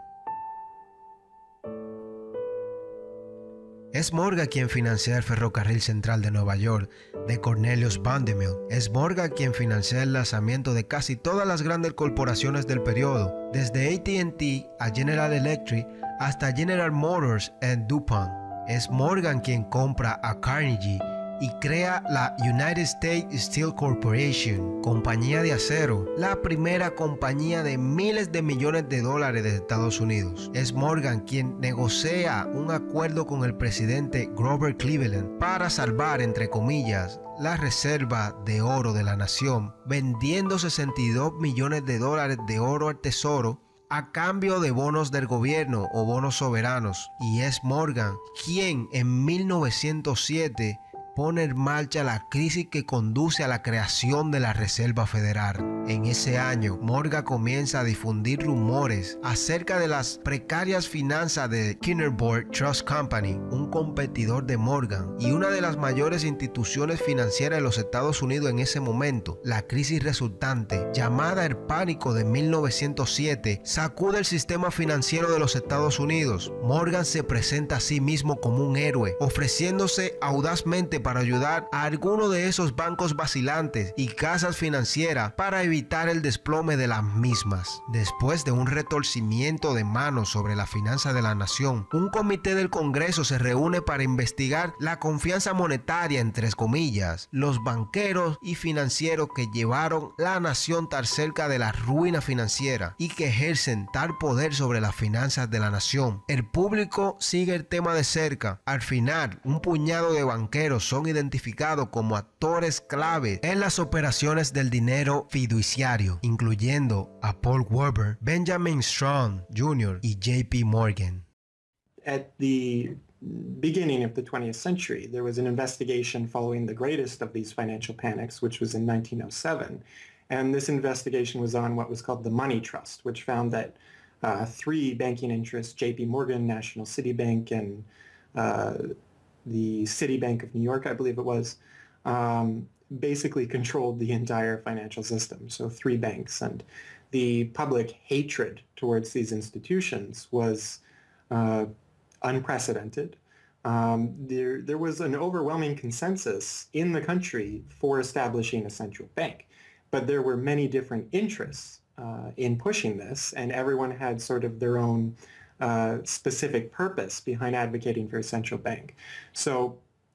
Es Morgan quien financia el ferrocarril central de Nueva York de Cornelius Vanderbilt. Es Morgan quien financia el lanzamiento de casi todas las grandes corporaciones del periodo, desde A T and T a General Electric hasta General Motors y DuPont. Es Morgan quien compra a Carnegie y crea la United States Steel Corporation, compañía de acero, la primera compañía de miles de millones de dólares de Estados Unidos. Es Morgan quien negocia un acuerdo con el presidente Grover Cleveland para salvar, entre comillas, la reserva de oro de la nación, vendiendo sesenta y dos millones de dólares de oro al tesoro a cambio de bonos del gobierno o bonos soberanos. Y es Morgan quien en mil novecientos siete pone en marcha la crisis que conduce a la creación de la Reserva Federal. En ese año, Morgan comienza a difundir rumores acerca de las precarias finanzas de Kinnerborough Trust Company, un competidor de Morgan y una de las mayores instituciones financieras de los Estados Unidos en ese momento. La crisis resultante, llamada el pánico de mil novecientos siete, sacude el sistema financiero de los Estados Unidos. Morgan se presenta a sí mismo como un héroe, ofreciéndose audazmente para ayudar a alguno de esos bancos vacilantes y casas financieras para evitar el desplome de las mismas. Después de un retorcimiento de manos sobre la finanza de la nación, un comité del Congreso se reúne para investigar la confianza monetaria, entre comillas, los banqueros y financieros que llevaron la nación tan cerca de la ruina financiera y que ejercen tal poder sobre las finanzas de la nación. El público sigue el tema de cerca. Al final, un puñado de banqueros son identificados como actores clave en las operaciones del dinero fiduciario, incluyendo a Paul Weber, Benjamin Strong junior y J P Morgan. At the beginning of the twentieth century, there was an investigation following the greatest of these financial panics, which was in nineteen oh seven. And this investigation was on what was called the Money Trust, which found that uh, three banking interests, J P Morgan, National City Bank, and uh, the Citibank of New York, I believe it was, um, basically controlled the entire financial system. So three banks. And the public hatred towards these institutions was uh, unprecedented. Um, there, there was an overwhelming consensus in the country for establishing a central bank. But there were many different interests uh, in pushing this, and everyone had sort of their own Uh, specific purpose behind advocating for a central bank. So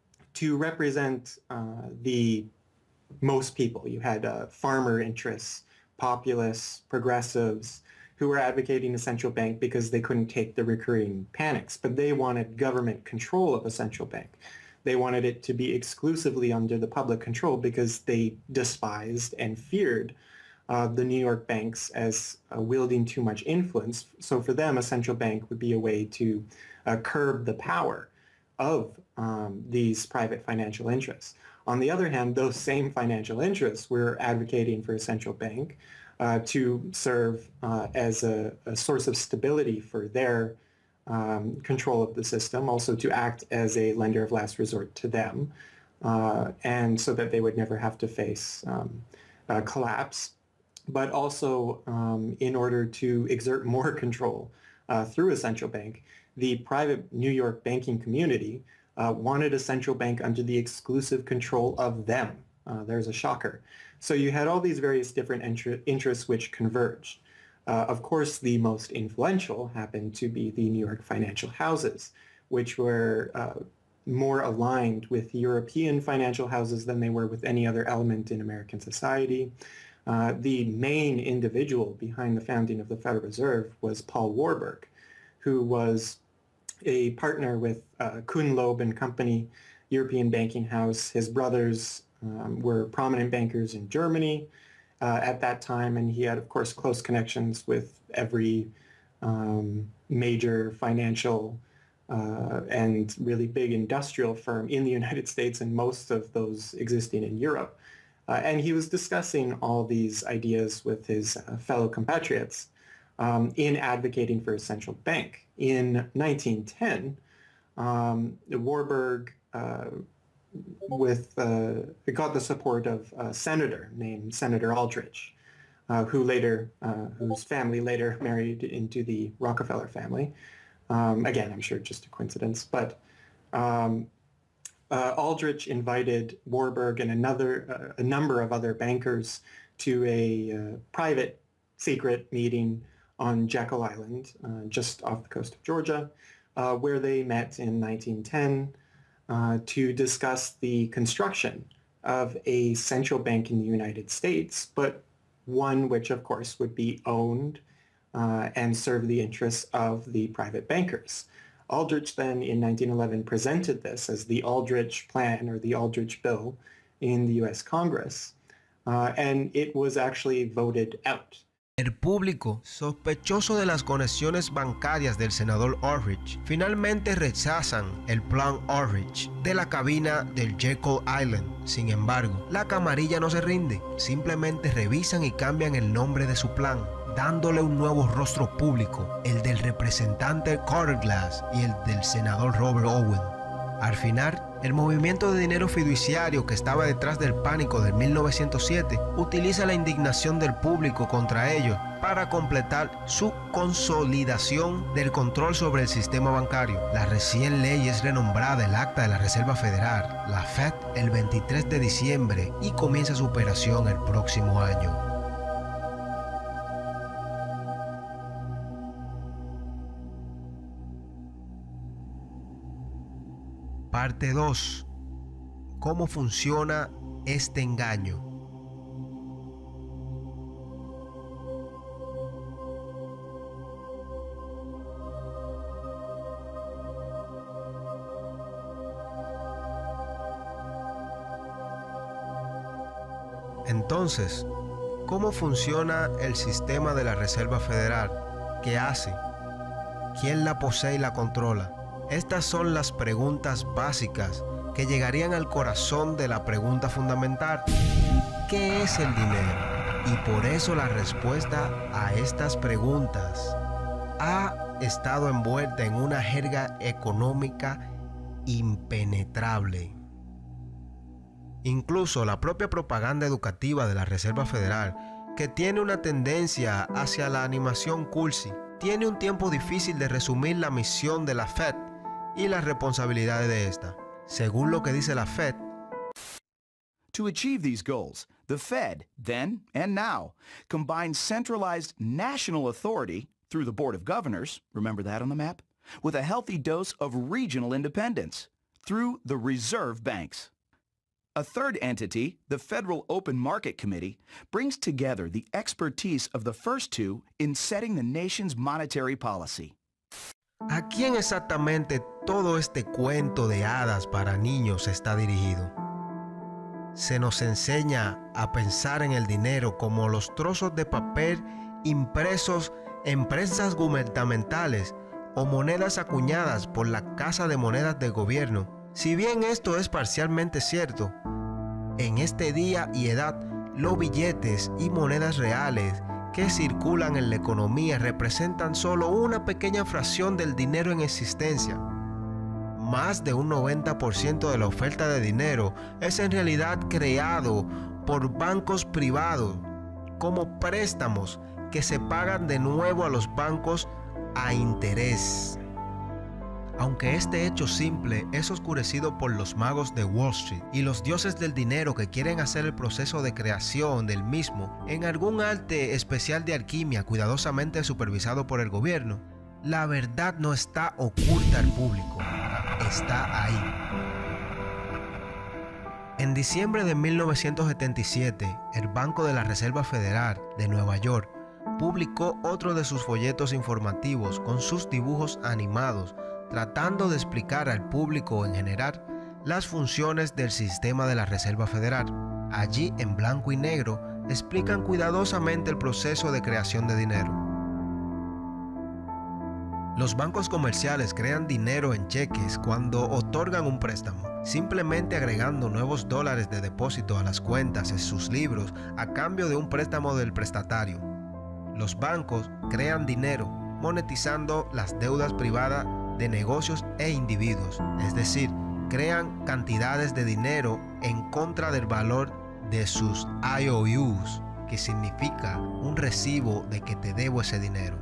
to represent uh, the most people, you had uh, farmer interests, populists, progressives, who were advocating a central bank because they couldn't take the recurring panics, but they wanted government control of a central bank. They wanted it to be exclusively under the public control because they despised and feared uh, the New York banks as uh, wielding too much influence. So for them, a central bank would be a way to uh, curb the power of um, these private financial interests. On the other hand, those same financial interests were advocating for a central bank uh, to serve uh, as a, a source of stability for their um, control of the system, also to act as a lender of last resort to them, uh, and so that they would never have to face um, uh, collapse, but also um, in order to exert more control uh, through a central bank. The private New York banking community uh, wanted a central bank under the exclusive control of them. Uh, there's a shocker. So you had all these various different inter- interests which converged. Uh, of course, the most influential happened to be the New York financial houses, which were uh, more aligned with European financial houses than they were with any other element in American society. Uh, the main individual behind the founding of the Federal Reserve was Paul Warburg, who was a partner with uh, Kuhn Loeb and Company, European banking house. His brothers um, were prominent bankers in Germany uh, at that time, and he had, of course, close connections with every um, major financial uh, and really big industrial firm in the United States, and most of those existing in Europe. Uh, and he was discussing all these ideas with his uh, fellow compatriots um, in advocating for a central bank. In nineteen ten, um, Warburg uh, with uh, got the support of a senator named Senator Aldrich, uh, who later, uh, whose family later married into the Rockefeller family. Um, again, I'm sure just a coincidence, but um, uh, Aldrich invited Warburg and another, uh, a number of other bankers to a uh, private, secret meeting on Jekyll Island, uh, just off the coast of Georgia, uh, where they met in nineteen ten uh, to discuss the construction of a central bank in the United States, but one which, of course, would be owned uh, and serve the interests of the private bankers. Aldrich then, in nineteen eleven, presented this as the Aldrich Plan or the Aldrich Bill in the U S Congress, uh, and it was actually voted out. El público, sospechoso de las conexiones bancarias del senador Aldrich, finalmente rechazan el plan Aldrich de la cabina del Jekyll Island. Sin embargo, la camarilla no se rinde, simplemente revisan y cambian el nombre de su plan, dándole un nuevo rostro público, el del representante Carter Glass y el del senador Robert Owen. Al final, el movimiento de dinero fiduciario que estaba detrás del pánico de mil novecientos siete utiliza la indignación del público contra ellos para completar su consolidación del control sobre el sistema bancario. La recién ley es renombrada el Acta de la Reserva Federal, la Fed, el veintitrés de diciembre y comienza su operación el próximo año. Parte dos. ¿Cómo funciona este engaño? Entonces, ¿cómo funciona el sistema de la Reserva Federal? ¿Qué hace? ¿Quién la posee y la controla? Estas son las preguntas básicas que llegarían al corazón de la pregunta fundamental. ¿Qué es el dinero? Y por eso la respuesta a estas preguntas ha estado envuelta en una jerga económica impenetrable. Incluso la propia propaganda educativa de la Reserva Federal, que tiene una tendencia hacia la animación cursi, tiene un tiempo difícil de resumir la misión de la Fed y las responsabilidades de esta. Según lo que dice la Fed, to achieve these goals, the Fed, then and now, combines centralized national authority through the Board of Governors, remember that on the map, with a healthy dose of regional independence through the reserve banks. A third entity, the Federal Open Market Committee, brings together the expertise of the first two in setting the nation's monetary policy. ¿A quién exactamente todo este cuento de hadas para niños está dirigido? Se nos enseña a pensar en el dinero como los trozos de papel impresos en prensas gubernamentales o monedas acuñadas por la Casa de Monedas del gobierno. Si bien esto es parcialmente cierto, en este día y edad los billetes y monedas reales que circulan en la economía representan solo una pequeña fracción del dinero en existencia. Más de un noventa por ciento de la oferta de dinero es en realidad creado por bancos privados como préstamos que se pagan de nuevo a los bancos a interés. Aunque este hecho simple es oscurecido por los magos de Wall Street y los dioses del dinero que quieren hacer el proceso de creación del mismo en algún arte especial de alquimia cuidadosamente supervisado por el gobierno, la verdad no está oculta al público, está ahí. En diciembre de mil novecientos setenta y siete, el Banco de la Reserva Federal de Nueva York publicó otro de sus folletos informativos con sus dibujos animados, tratando de explicar al público en general las funciones del sistema de la Reserva Federal. Allí, en blanco y negro, explican cuidadosamente el proceso de creación de dinero. Los bancos comerciales crean dinero en cheques cuando otorgan un préstamo, simplemente agregando nuevos dólares de depósito a las cuentas en sus libros a cambio de un préstamo del prestatario. Los bancos crean dinero monetizando las deudas privadas de negocios e individuos, es decir, crean cantidades de dinero en contra del valor de sus I O Us, que significa un recibo de que te debo ese dinero.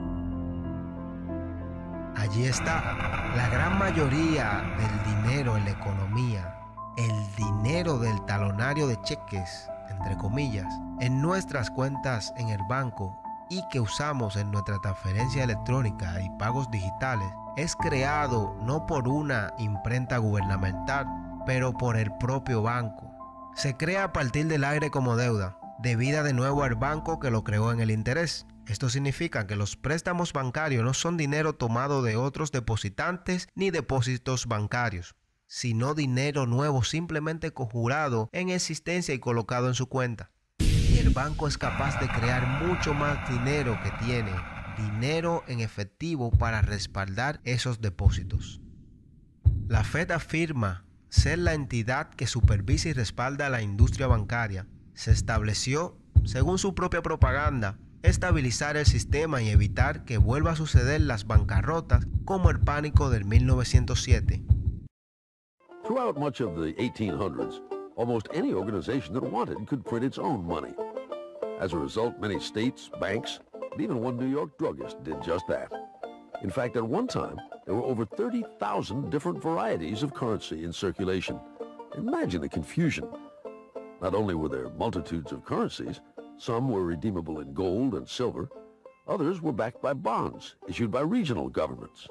Allí está la gran mayoría del dinero en la economía, el dinero del talonario de cheques, entre comillas, en nuestras cuentas en el banco y que usamos en nuestra transferencia electrónica y pagos digitales, es creado no por una imprenta gubernamental, pero por el propio banco. Se crea a partir del aire como deuda, debida de nuevo al banco que lo creó en el interés. Esto significa que los préstamos bancarios no son dinero tomado de otros depositantes ni depósitos bancarios, sino dinero nuevo simplemente conjurado en existencia y colocado en su cuenta. Y el banco es capaz de crear mucho más dinero que tiene, dinero en efectivo para respaldar esos depósitos. La Fed afirma ser la entidad que supervisa y respalda a la industria bancaria. Se estableció, según su propia propaganda, estabilizar el sistema y evitar que vuelva a suceder las bancarrotas como el pánico del mil novecientos siete. Throughout much of the eighteen hundreds, almost any organization that wanted could print its own money. As a result, many states, banks, and even one New York druggist did just that. In fact, at one time, there were over thirty thousand different varieties of currency in circulation. Imagine the confusion. Not only were there multitudes of currencies, some were redeemable in gold and silver, others were backed by bonds issued by regional governments.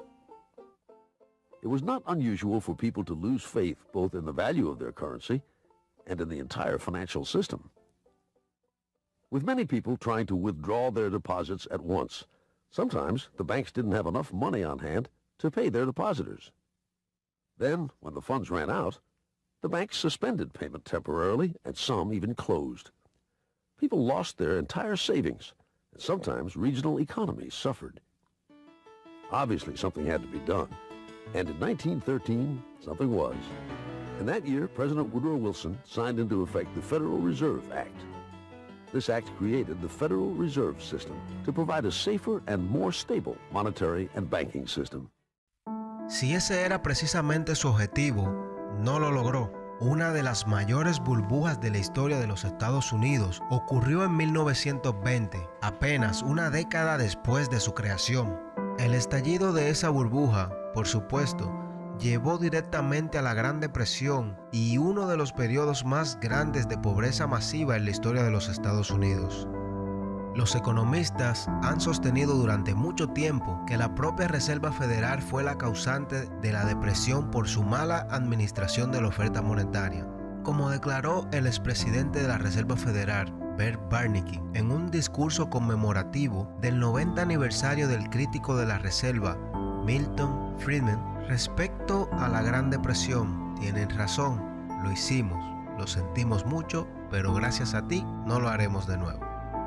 It was not unusual for people to lose faith both in the value of their currency and in the entire financial system. With many people trying to withdraw their deposits at once, sometimes the banks didn't have enough money on hand to pay their depositors. Then, when the funds ran out, the banks suspended payment temporarily, and some even closed. People lost their entire savings, and sometimes regional economies suffered. Obviously, something had to be done, and in nineteen thirteen, something was. In that year, President Woodrow Wilson signed into effect the Federal Reserve Act. This act created the Federal Reserve System to provide a safer and more stable monetary and banking system. Si ese era precisamente su objetivo, no lo logró. Una de las mayores burbujas de la historia de los Estados Unidos ocurrió en mil novecientos veinte, apenas una década después de su creación. El estallido de esa burbuja, por supuesto, llevó directamente a la Gran Depresión y uno de los periodos más grandes de pobreza masiva en la historia de los Estados Unidos. Los economistas han sostenido durante mucho tiempo que la propia Reserva Federal fue la causante de la depresión por su mala administración de la oferta monetaria. Como declaró el expresidente de la Reserva Federal, Bert Bernanke, en un discurso conmemorativo del noventa aniversario del crítico de la Reserva, Milton Friedman. Respecto a la Gran Depresión, tienen razón, lo hicimos, lo sentimos mucho, pero gracias a ti no lo haremos de nuevo.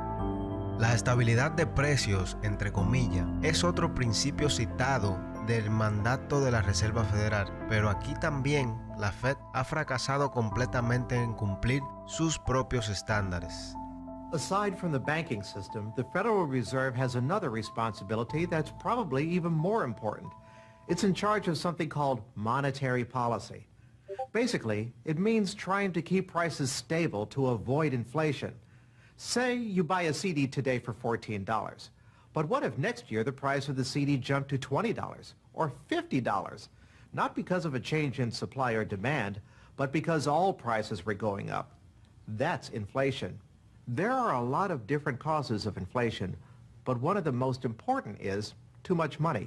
La estabilidad de precios, entre comillas, es otro principio citado del mandato de la Reserva Federal, pero aquí también la Fed ha fracasado completamente en cumplir sus propios estándares. Aside from the banking system, the Federal Reserve has another responsibility that's probably even more important. It's in charge of something called monetary policy. Basically, it means trying to keep prices stable to avoid inflation. Say you buy a C D today for fourteen dollars. But what if next year the price of the C D jumped to twenty dollars or fifty dollars? Not because of a change in supply or demand, but because all prices were going up. That's inflation. There are a lot of different causes of inflation, but one of the most important is too much money.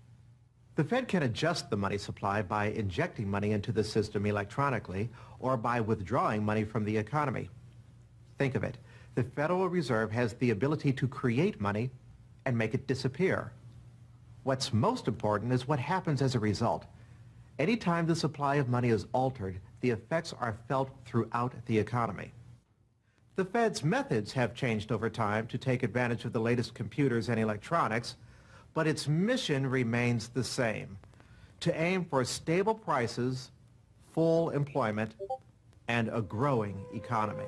The Fed can adjust the money supply by injecting money into the system electronically or by withdrawing money from the economy. Think of it. The Federal Reserve has the ability to create money and make it disappear. What's most important is what happens as a result. Anytime the supply of money is altered, the effects are felt throughout the economy. The Fed's methods have changed over time to take advantage of the latest computers and electronics, but its mission remains the same, to aim for stable prices, full employment, and a growing economy.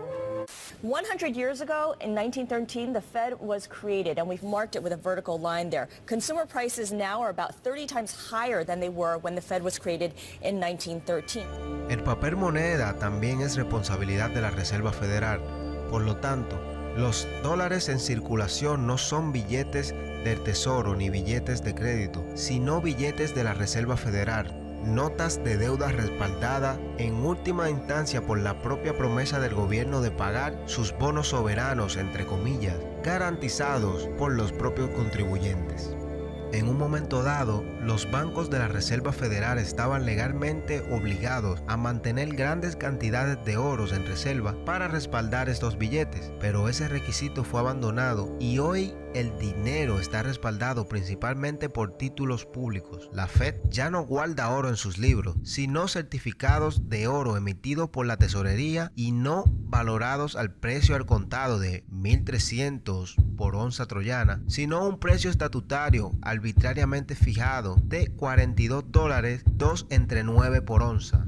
one hundred years ago, in nineteen thirteen, the Fed was created, and we've marked it with a vertical line there. Consumer prices now are about thirty times higher than they were when the Fed was created in nineteen thirteen. El papel moneda también es responsabilidad de la Reserva Federal. Por lo tanto, los dólares en circulación no son billetes del Tesoro ni billetes de crédito, sino billetes de la Reserva Federal. Notas de deuda respaldada en última instancia por la propia promesa del gobierno de pagar sus bonos soberanos, entre comillas, garantizados por los propios contribuyentes. En un momento dado, los bancos de la Reserva Federal estaban legalmente obligados a mantener grandes cantidades de oros en reserva para respaldar estos billetes, pero ese requisito fue abandonado y hoy el dinero está respaldado principalmente por títulos públicos. La Fed ya no guarda oro en sus libros, sino certificados de oro emitidos por la tesorería y no valorados al precio al contado de mil trescientos por onza troyana, sino un precio estatutario arbitrariamente fijado de cuarenta y dos dólares, dos entre nueve por onza.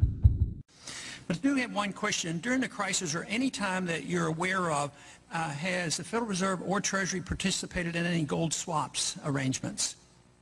But I do have one question. During the crisis or any time that you're aware of, uh, has the Federal Reserve or Treasury participated in any gold swaps arrangements?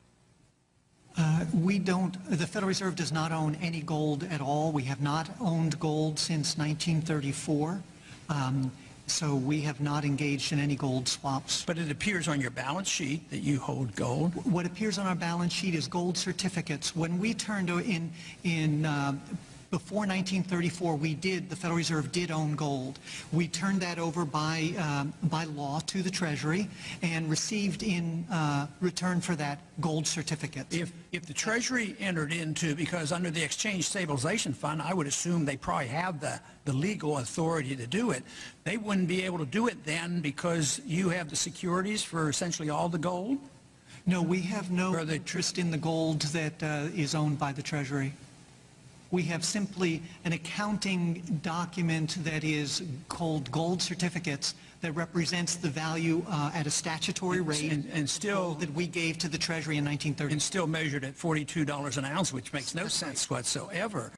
Uh, we don't, the Federal Reserve does not own any gold at all. We have not owned gold since nineteen thirty-four. Um, so we have not engaged in any gold swaps. But it appears on your balance sheet that you hold gold. What appears on our balance sheet is gold certificates. When we turned in, in uh, before nineteen thirty-four, we did, the Federal Reserve did own gold. We turned that over by, um, by law to the Treasury and received in uh, return for that gold certificates. If, if the Treasury entered into, because under the Exchange Stabilization Fund, I would assume they probably have the, the legal authority to do it. They wouldn't be able to do it then because you have the securities for essentially all the gold? No, we have no interest in the gold that uh, is owned by the Treasury. We have simply an accounting document that is called gold certificates that represents the value uh, at a statutory rate and, and still that we gave to the Treasury in nineteen thirty. And still measured at forty-two dollars an ounce, which makes no sense whatsoever.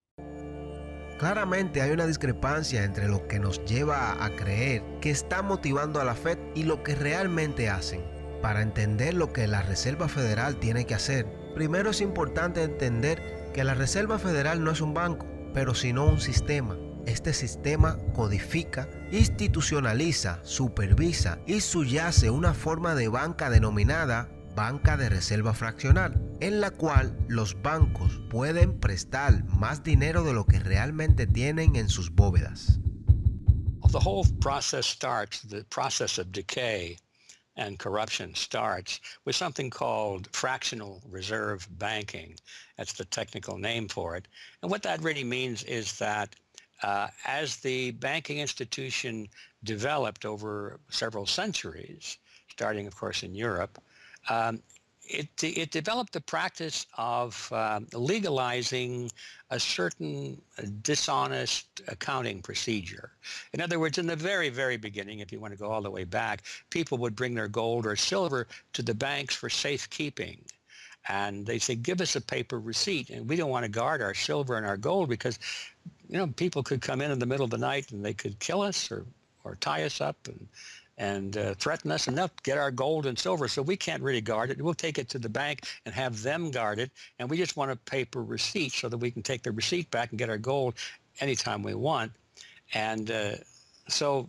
Claramente hay una discrepancia entre lo que nos lleva a creer que está motivando a la Fed y lo que realmente hacen. Para entender lo que la Reserva Federal tiene que hacer, primero es importante entender que la Reserva Federal no es un banco, pero sino un sistema. Este sistema codifica, institucionaliza, supervisa y subyace una forma de banca denominada banca de reserva fraccional, en la cual los bancos pueden prestar más dinero de lo que realmente tienen en sus bóvedas. The whole process starts, the process of decay and corruption starts with something called fractional reserve banking. That's the technical name for it. And what that really means is that uh, as the banking institution developed over several centuries, starting of course in Europe, um, it, it developed the practice of uh, legalizing a certain dishonest accounting procedure. In other words, in the very, very beginning, if you want to go all the way back, people would bring their gold or silver to the banks for safekeeping. And they say, give us a paper receipt. And we don't want to guard our silver and our gold because, you know, people could come in in the middle of the night and they could kill us or, or tie us up and and uh, threaten us, and they'll get our gold and silver, so we can't really guard it. We'll take it to the bank and have them guard it, and we just want a paper receipt so that we can take the receipt back and get our gold anytime we want. And uh, so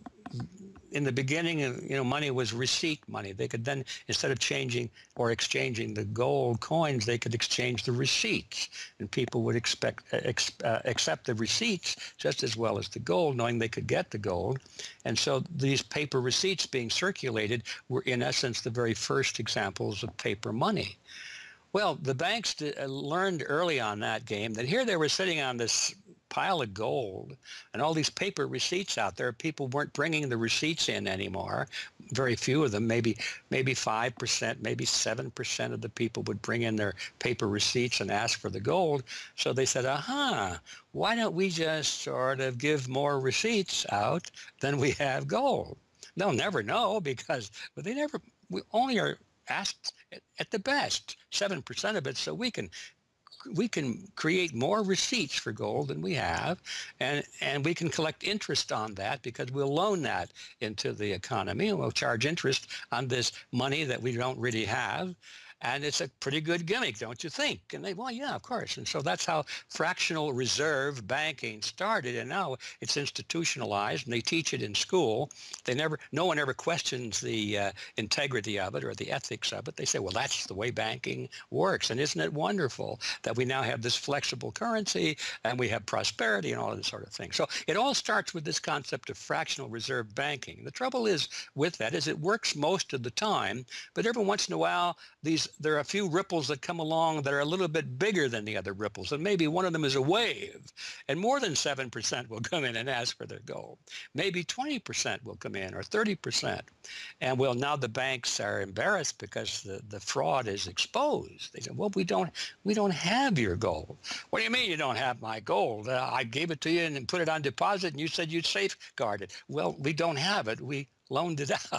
in the beginning, you know, money was receipt money. They could then, instead of changing or exchanging the gold coins, they could exchange the receipts, and people would expect ex, uh, accept the receipts just as well as the gold, knowing they could get the gold. And so these paper receipts being circulated were, in essence, the very first examples of paper money. Well, the banks did, uh, learned early on that game that here they were sitting on this pile of gold and all these paper receipts out there. People weren't bringing the receipts in anymore. Very few of them, maybe maybe five percent, maybe seven percent of the people would bring in their paper receipts and ask for the gold. So they said, aha, why don't we just sort of give more receipts out than we have gold? They'll never know because but they never, we only are asked at the best seven percent of it, so we can we can create more receipts for gold than we have, and and we can collect interest on that because we'll loan that into the economy and we'll charge interest on this money that we don't really have. And it's a pretty good gimmick, don't you think? And they, well, yeah, of course. And so that's how fractional reserve banking started. And now it's institutionalized, and they teach it in school. They never, no one ever questions the uh, integrity of it or the ethics of it. They say, well, that's the way banking works. And isn't it wonderful that we now have this flexible currency and we have prosperity and all of this sort of thing? So it all starts with this concept of fractional reserve banking. The trouble is with that is it works most of the time, but every once in a while, these there are a few ripples that come along that are a little bit bigger than the other ripples, and maybe one of them is a wave, and more than seven percent will come in and ask for their gold. Maybe twenty percent will come in, or thirty percent. And well, now the banks are embarrassed because the, the fraud is exposed. They say, well, we don't, we don't have your gold. What do you mean you don't have my gold? Uh, I gave it to you and put it on deposit, and you said you'd safeguard it. Well, we don't have it. We loaned it out.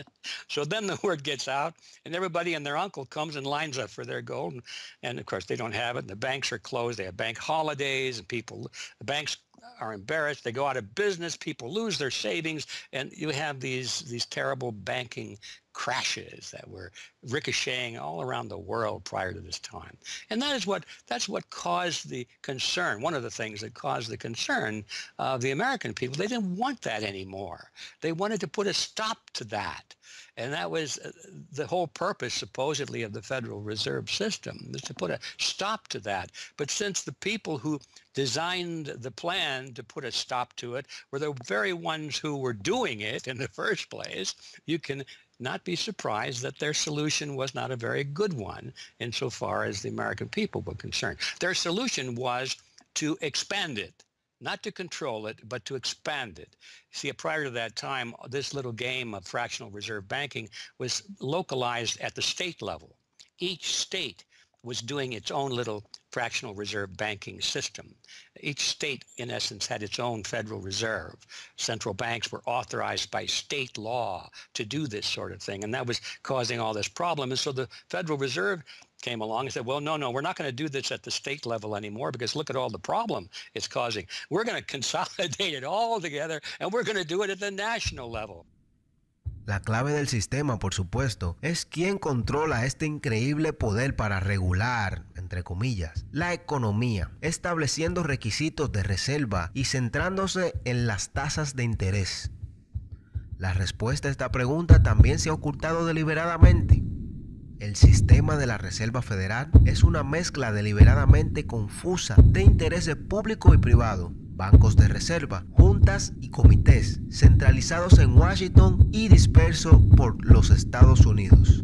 So then the word gets out, and everybody and their uncle comes and lines up for their gold. And, and of course, they don't have it, and the banks are closed. They have bank holidays, and people, the banks are embarrassed. They go out of business. People lose their savings, and you have these, these terrible banking crashes that were ricocheting all around the world prior to this time. And that is what, that's what caused the concern. One of the things that caused the concern of the American people, they didn't want that anymore. They wanted to put a stop to that. And that was the whole purpose, supposedly, of the Federal Reserve System, was to put a stop to that. But since the people who designed the plan to put a stop to it were the very ones who were doing it in the first place, you can not be surprised that their solution was not a very good one insofar as the American people were concerned. Their solution was to expand it. Not to control it, but to expand it. See, prior to that time, this little game of fractional reserve banking was localized at the state level. Each state was doing its own little fractional reserve banking system. Each state, in essence, had its own Federal Reserve. Central banks were authorized by state law to do this sort of thing, and that was causing all this problem. And so the Federal Reserve came along and said, well, no, no, we're not going to do this at the state level anymore because look at all the problem it's causing. We're going to consolidate it all together, and we're going to do it at the national level. La clave del sistema, por supuesto, es quién controla este increíble poder para regular, entre comillas, la economía, estableciendo requisitos de reserva y centrándose en las tasas de interés. La respuesta a esta pregunta también se ha ocultado deliberadamente. El sistema de la Reserva Federal es una mezcla deliberadamente confusa de intereses públicos y privados, bancos de reserva, juntas y comités, centralizados en Washington y dispersos por los Estados Unidos.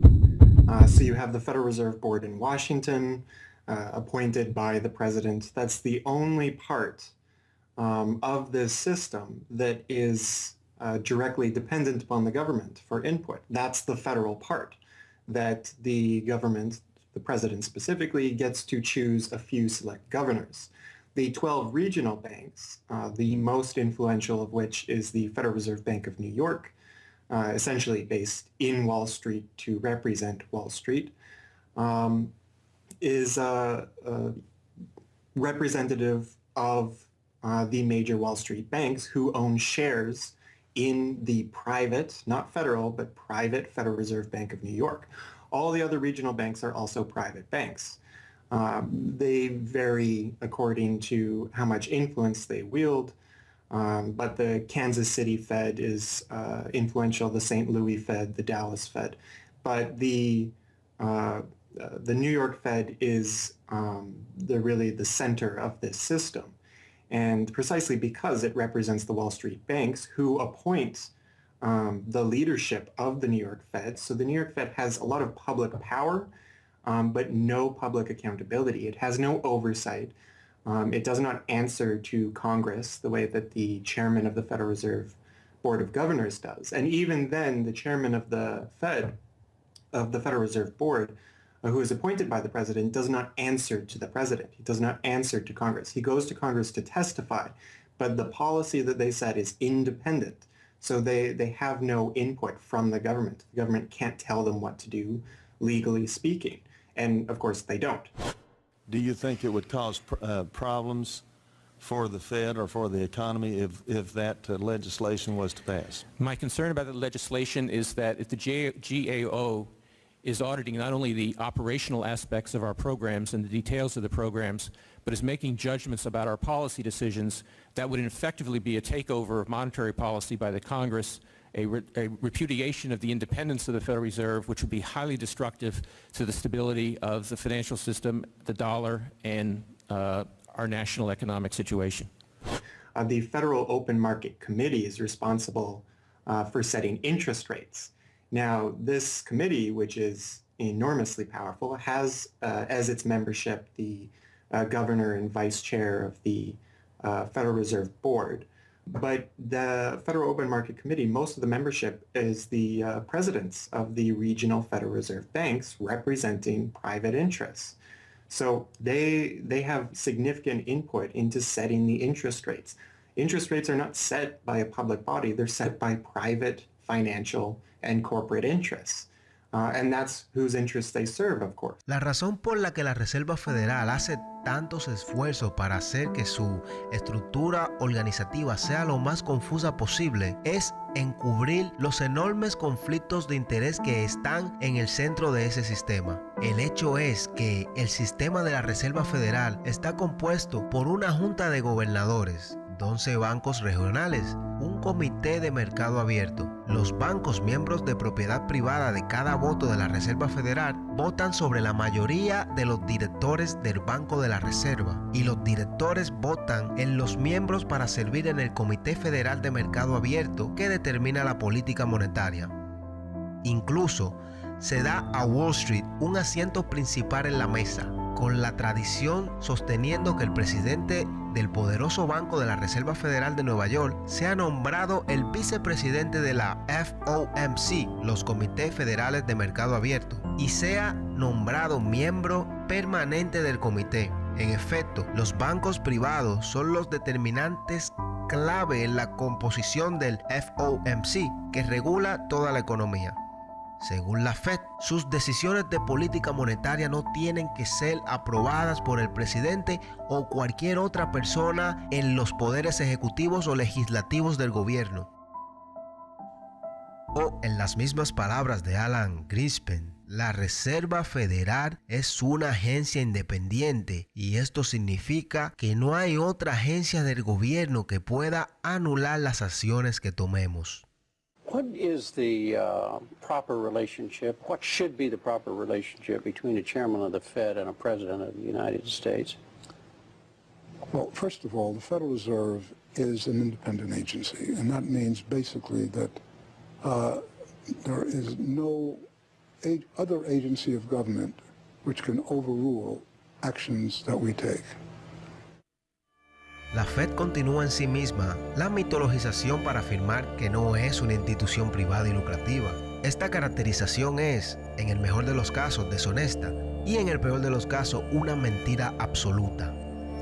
Uh, so you have the Federal Reserve Board in Washington, uh, appointed by the president. That's the only part um, of this system that is uh, directly dependent upon the government for input. That's the federal part. that the government, the president specifically, gets to choose a few select governors. The twelve regional banks, uh, the most influential of which is the Federal Reserve Bank of New York, uh, essentially based in Wall Street to represent Wall Street, um, is uh, uh, representative of uh, the major Wall Street banks who own shares in the private, not federal, but private Federal Reserve Bank of New York. All the other regional banks are also private banks. Um, they vary according to how much influence they wield, um, but the Kansas City Fed is uh, influential, the Saint Louis Fed, the Dallas Fed, but the uh, uh, the New York Fed is um, the really the center of this system, and precisely because it represents the Wall Street banks who appoint um, the leadership of the New York Fed. So the New York Fed has a lot of public power, Um, but no public accountability. It has no oversight. Um, it does not answer to Congress the way that the chairman of the Federal Reserve Board of Governors does. And even then, the chairman of the Fed, of the Federal Reserve Board, uh, who is appointed by the president, does not answer to the president. He does not answer to Congress. He goes to Congress to testify, but the policy that they set is independent. So they, they have no input from the government. The government can't tell them what to do, legally speaking. And, of course, they don't. Do you think it would cause pr uh, problems for the Fed or for the economy if, if that uh, legislation was to pass? My concern about the legislation is that if the G A O is auditing not only the operational aspects of our programs and the details of the programs, but is making judgments about our policy decisions, that would effectively be a takeover of monetary policy by the Congress, A, re a repudiation of the independence of the Federal Reserve, which would be highly destructive to the stability of the financial system, the dollar, and uh, our national economic situation. Uh, the Federal Open Market Committee is responsible uh, for setting interest rates. Now, this committee, which is enormously powerful, has uh, as its membership the uh, governor and vice chair of the uh, Federal Reserve Board. But the Federal Open Market Committee, most of the membership is the uh, presidents of the regional Federal Reserve banks representing private interests. So they, they have significant input into setting the interest rates. Interest rates are not set by a public body, they're set by private financial and corporate interests. Uh, and that's whose interests they serve, of course. La razón por la que la Reserva Federal hace tantos esfuerzos para hacer que su estructura organizativa sea lo más confusa posible es encubrir los enormes conflictos de interés que están en el centro de ese sistema. El hecho es que el sistema de la Reserva Federal está compuesto por una junta de gobernadores, doce bancos regionales, un comité de mercado abierto. Los bancos miembros de propiedad privada de cada voto de la Reserva Federal votan sobre la mayoría de los directores del Banco de la Reserva, y los directores votan en los miembros para servir en el Comité Federal de Mercado Abierto que determina la política monetaria. Incluso se da a Wall Street un asiento principal en la mesa, con la tradición sosteniendo que el presidente del poderoso Banco de la Reserva Federal de Nueva York sea nombrado el vicepresidente de la F O M C, los Comités Federales de Mercado Abierto, y sea nombrado miembro permanente del comité. En efecto, los bancos privados son los determinantes clave en la composición del F O M C, que regula toda la economía. Según la Fed, sus decisiones de política monetaria no tienen que ser aprobadas por el presidente o cualquier otra persona en los poderes ejecutivos o legislativos del gobierno. O, en las mismas palabras de Alan Greenspan, la Reserva Federal es una agencia independiente, y esto significa que no hay otra agencia del gobierno que pueda anular las acciones que tomemos. What is the uh, proper relationship, what should be the proper relationship between a chairman of the Fed and a president of the United States? Well, first of all, the Federal Reserve is an independent agency, and that means basically that uh, there is no a other agency of government which can overrule actions that we take. La Fed continúa en sí misma la mitologización para afirmar que no es una institución privada y lucrativa. Esta caracterización es, en el mejor de los casos, deshonesta y en el peor de los casos, una mentira absoluta.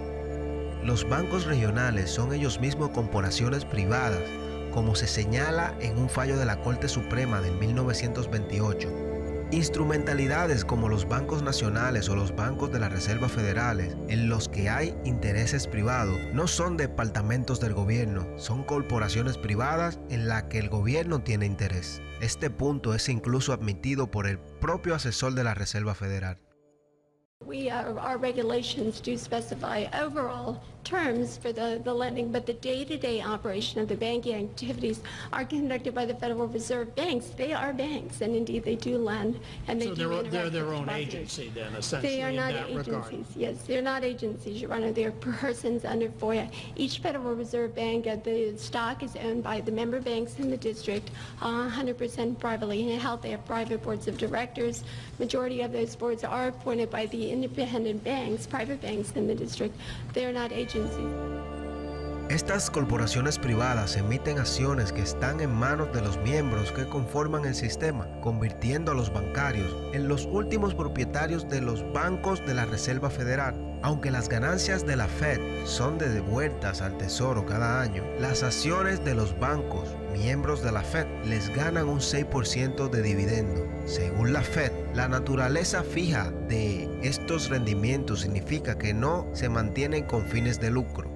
Los bancos regionales son ellos mismos corporaciones privadas, como se señala en un fallo de la Corte Suprema de mil novecientos veintiocho. Instrumentalidades como los bancos nacionales o los bancos de las reservas federales, en los que hay intereses privados, no son departamentos del gobierno, son corporaciones privadas en las que el gobierno tiene interés. Este punto es incluso admitido por el propio asesor de la Reserva Federal. We, uh, our regulations do specify overall terms for the, the lending, but the day-to-day operation of the banking activities are conducted by the Federal Reserve banks. They are banks, and indeed they do lend, and they so do they're, interact they're their with own depositors. agency then, essentially, They are not in that agencies, regard. yes. They're not agencies, Your Honor. They're persons under FOIA. Each Federal Reserve Bank, uh, the stock is owned by the member banks in the district, uh, one hundred percent privately held. They have private boards of directors. Majority of those boards are appointed by the independent banks, private banks in the district. They are not agencies. Estas corporaciones privadas emiten acciones que están en manos de los miembros que conforman el sistema, convirtiendo a los bancarios en los últimos propietarios de los bancos de la Reserva Federal. Aunque las ganancias de la Fed son de devueltas al Tesoro cada año, las acciones de los bancos, miembros de la Fed, les ganan un seis por ciento de dividendo. Según la Fed, la naturaleza fija de estos rendimientos significa que no se mantienen con fines de lucro.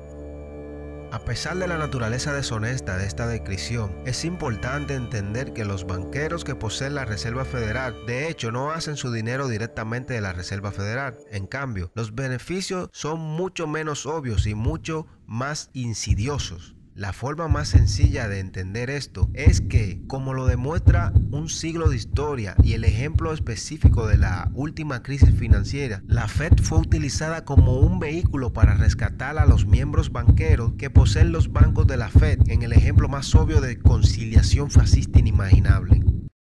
A pesar de la naturaleza deshonesta de esta descripción, es importante entender que los banqueros que poseen la Reserva Federal, de hecho, no hacen su dinero directamente de la Reserva Federal. En cambio, los beneficios son mucho menos obvios y mucho más insidiosos. La forma más sencilla de entender esto es que, como lo demuestra un siglo de historia y el ejemplo específico de la última crisis financiera, la Fed fue utilizada como un vehículo para rescatar a los miembros banqueros que poseen los bancos de la Fed, en el ejemplo más obvio de conciliación fascista inimaginable.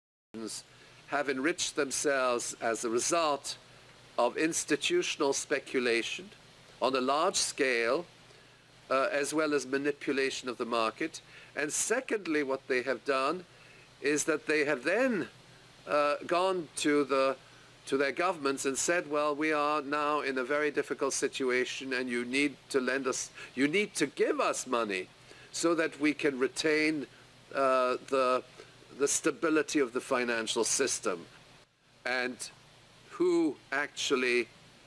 Have enriched themselves as a result of institutional speculation on a large scale, Uh, as well as manipulation of the market. And secondly, what they have done is that they have then uh, gone to the to their governments and said, well, we are now in a very difficult situation and you need to lend us, you need to give us money so that we can retain uh, the, the stability of the financial system. And who actually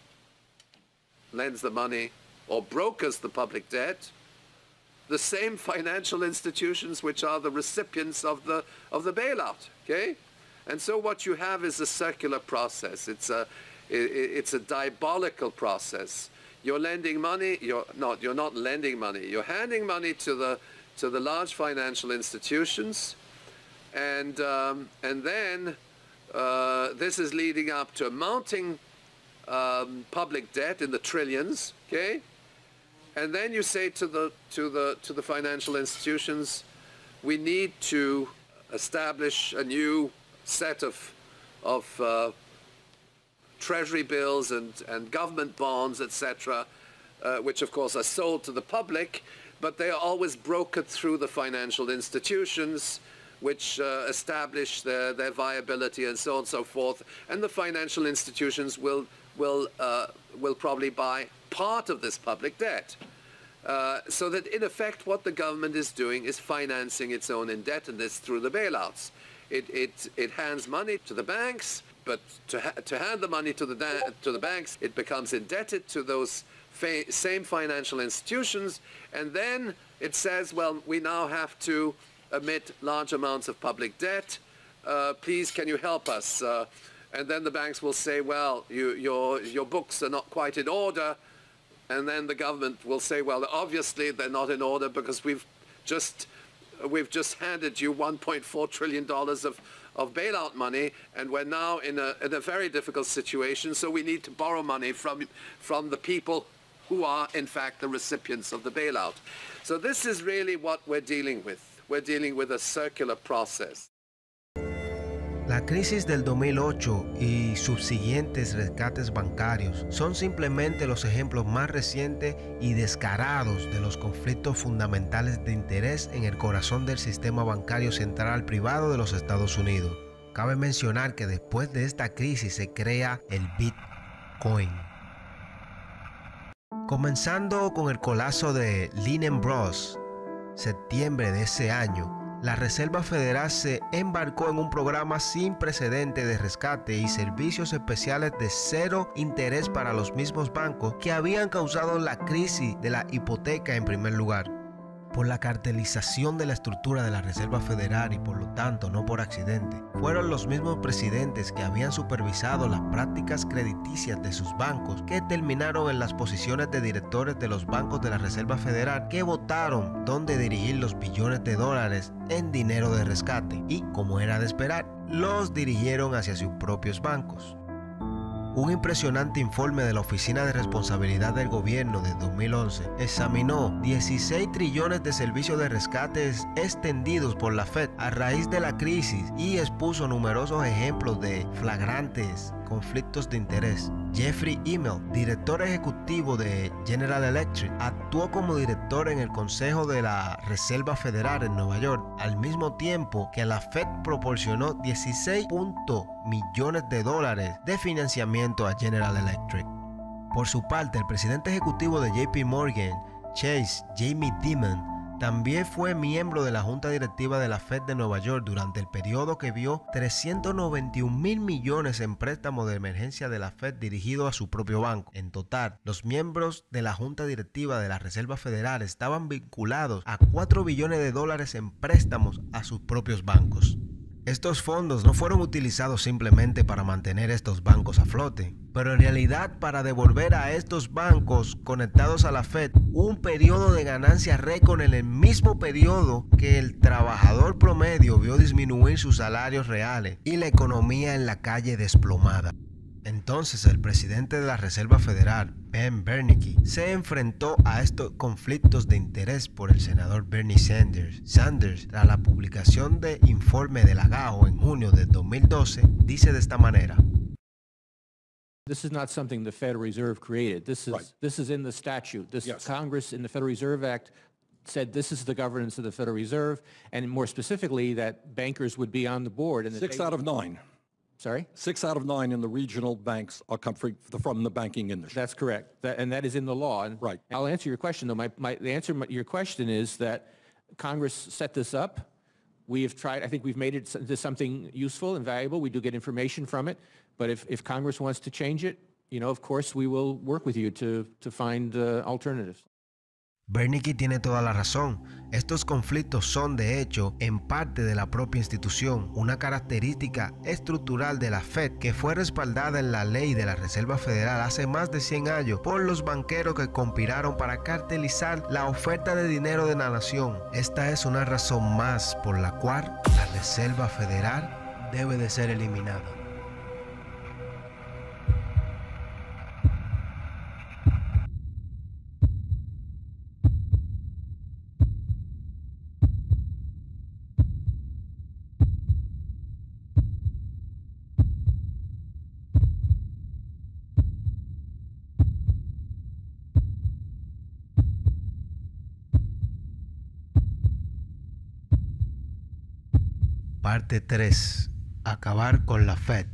lends the money or brokers the public debt? The same financial institutions which are the recipients of the of the bailout, okay? And so what you have is a circular process. It's a it, it's a diabolical process. You're lending money, you're not you're not lending money. You're handing money to the to the large financial institutions, and um, and then uh, this is leading up to a mounting um, public debt in the trillions, okay? And then you say to the to the to the financial institutions, we need to establish a new set of of uh, treasury bills and and government bonds, et cetera, uh, which of course are sold to the public, but they are always brokered through the financial institutions, which uh, establish their their viability and so on and so forth. And the financial institutions will will uh, will probably buy part of this public debt. Uh, so that in effect what the government is doing is financing its own indebtedness through the bailouts. It, it, it hands money to the banks, but to, ha to hand the money to the, to the banks, it becomes indebted to those fa same financial institutions, and then it says, well, we now have to emit large amounts of public debt. Uh, please, can you help us? Uh, and then the banks will say, well, you, your, your books are not quite in order. And then the government will say, well, obviously they're not in order because we've just we've just handed you one point four trillion dollars of, of bailout money, and we're now in a, in a very difficult situation, so we need to borrow money from, from the people who are, in fact, the recipients of the bailout. So this is really what we're dealing with. We're dealing with a circular process. La crisis del dos mil ocho y subsiguientes rescates bancarios son simplemente los ejemplos más recientes y descarados de los conflictos fundamentales de interés en el corazón del sistema bancario central privado de los Estados Unidos. Cabe mencionar que después de esta crisis se crea el Bitcoin. Comenzando con el colapso de Lehman Brothers, septiembre de ese año, la Reserva Federal se embarcó en un programa sin precedente de rescate y servicios especiales de cero interés para los mismos bancos que habían causado la crisis de la hipoteca en primer lugar. Por la cartelización de la estructura de la Reserva Federal y por lo tanto no por accidente, fueron los mismos presidentes que habían supervisado las prácticas crediticias de sus bancos que terminaron en las posiciones de directores de los bancos de la Reserva Federal que votaron dónde dirigir los billones de dólares en dinero de rescate y, como era de esperar, los dirigieron hacia sus propios bancos. Un impresionante informe de la Oficina de Responsabilidad del Gobierno de dos mil once examinó dieciséis trillones de servicios de rescates extendidos por la Fed a raíz de la crisis y expuso numerosos ejemplos de flagrantes conflictos de interés. Jeffrey Immelt, director ejecutivo de General Electric, actuó como director en el Consejo de la Reserva Federal en Nueva York, al mismo tiempo que la Fed proporcionó dieciséis millones de dólares de financiamiento a General Electric. Por su parte, el presidente ejecutivo de J P Morgan Chase, Jamie Dimon, también fue miembro de la Junta Directiva de la Fed de Nueva York durante el periodo que vio trescientos noventa y un mil millones en préstamos de emergencia de la Fed dirigidos a su propio banco. En total, los miembros de la Junta Directiva de la Reserva Federal estaban vinculados a cuatro billones de dólares en préstamos a sus propios bancos. Estos fondos no fueron utilizados simplemente para mantener estos bancos a flote, pero en realidad para devolver a estos bancos conectados a la Fed un periodo de ganancia récord en el mismo periodo que el trabajador promedio vio disminuir sus salarios reales y la economía en la calle desplomada. Entonces el presidente de la Reserva Federal, Ben Bernanke, se enfrentó a estos conflictos de interés por el senador Bernie Sanders. Sanders, tras la publicación del informe de la G A O en junio de dos mil doce, dice de esta manera: This is not something the Federal Reserve created. This is, right. This is in the statute. This yes. Congress in the Federal Reserve Act said this is the governance of the Federal Reserve, and more specifically that bankers would be on the board. And Six out of nine. Sorry? Six out of nine in the regional banks are come from the banking industry. That's correct. That, and that is in the law. And right. I'll answer your question, though. My, my, the answer to your question is that Congress set this up. We have tried, I think we've made it into something useful and valuable. We do get information from it. But if, if Congress wants to change it, you know, of course, we will work with you to, to find uh, alternatives. Bernanke tiene toda la razón. Estos conflictos son, de hecho, en parte de la propia institución, una característica estructural de la Fed que fue respaldada en la ley de la Reserva Federal hace más de cien años por los banqueros que conspiraron para cartelizar la oferta de dinero de la nación. Esta es una razón más por la cual la Reserva Federal debe de ser eliminada. Parte tres. Acabar con la Fed.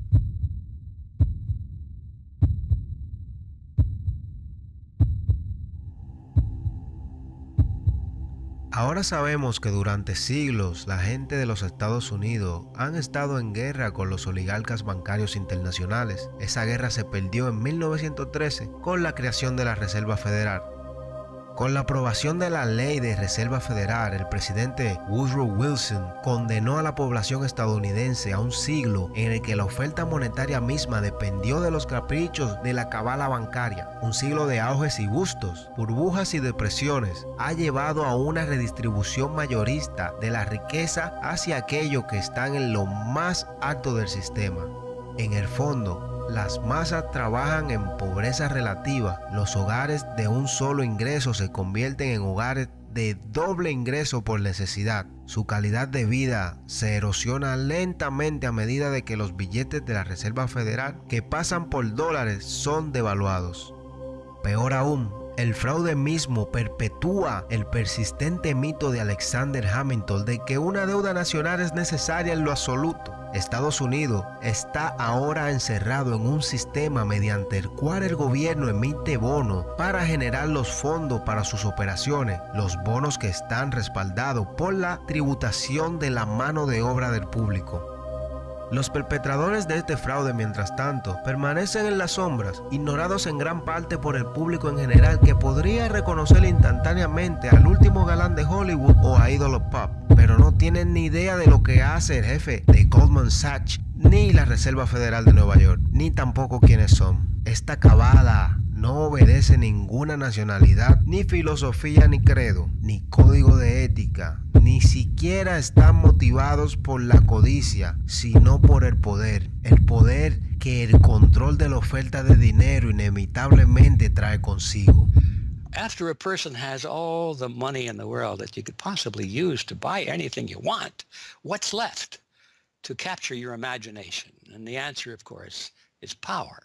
Ahora sabemos que durante siglos la gente de los Estados Unidos han estado en guerra con los oligarcas bancarios internacionales. Esa guerra se perdió en mil novecientos trece con la creación de la Reserva Federal. Con la aprobación de la Ley de Reserva Federal, el presidente Woodrow Wilson condenó a la población estadounidense a un siglo en el que la oferta monetaria misma dependió de los caprichos de la cabala bancaria. Un siglo de auges y bustos, burbujas y depresiones ha llevado a una redistribución mayorista de la riqueza hacia aquellos que están en lo más alto del sistema. En el fondo, las masas trabajan en pobreza relativa. Los hogares de un solo ingreso se convierten en hogares de doble ingreso por necesidad. Su calidad de vida se erosiona lentamente a medida de que los billetes de la Reserva Federal que pasan por dólares son devaluados. Peor aún, el fraude mismo perpetúa el persistente mito de Alexander Hamilton de que una deuda nacional es necesaria en lo absoluto. Estados Unidos está ahora encerrado en un sistema mediante el cual el gobierno emite bonos para generar los fondos para sus operaciones, los bonos que están respaldados por la tributación de la mano de obra del público. Los perpetradores de este fraude, mientras tanto, permanecen en las sombras, ignorados en gran parte por el público en general, que podría reconocer instantáneamente al último galán de Hollywood o a Idol of Pop, pero no tienen ni idea de lo que hace el jefe de Goldman Sachs, ni la Reserva Federal de Nueva York, ni tampoco quiénes son. Esta cabala no obedece ninguna nacionalidad, ni filosofía, ni credo, ni código de ética. Ni siquiera están motivados por la codicia, sino por el poder. El poder que el control de la oferta de dinero inevitablemente trae consigo. After a person has all the money in the world that you could possibly use to buy anything you want, what's left to capture your imagination? And the answer, of course, is power.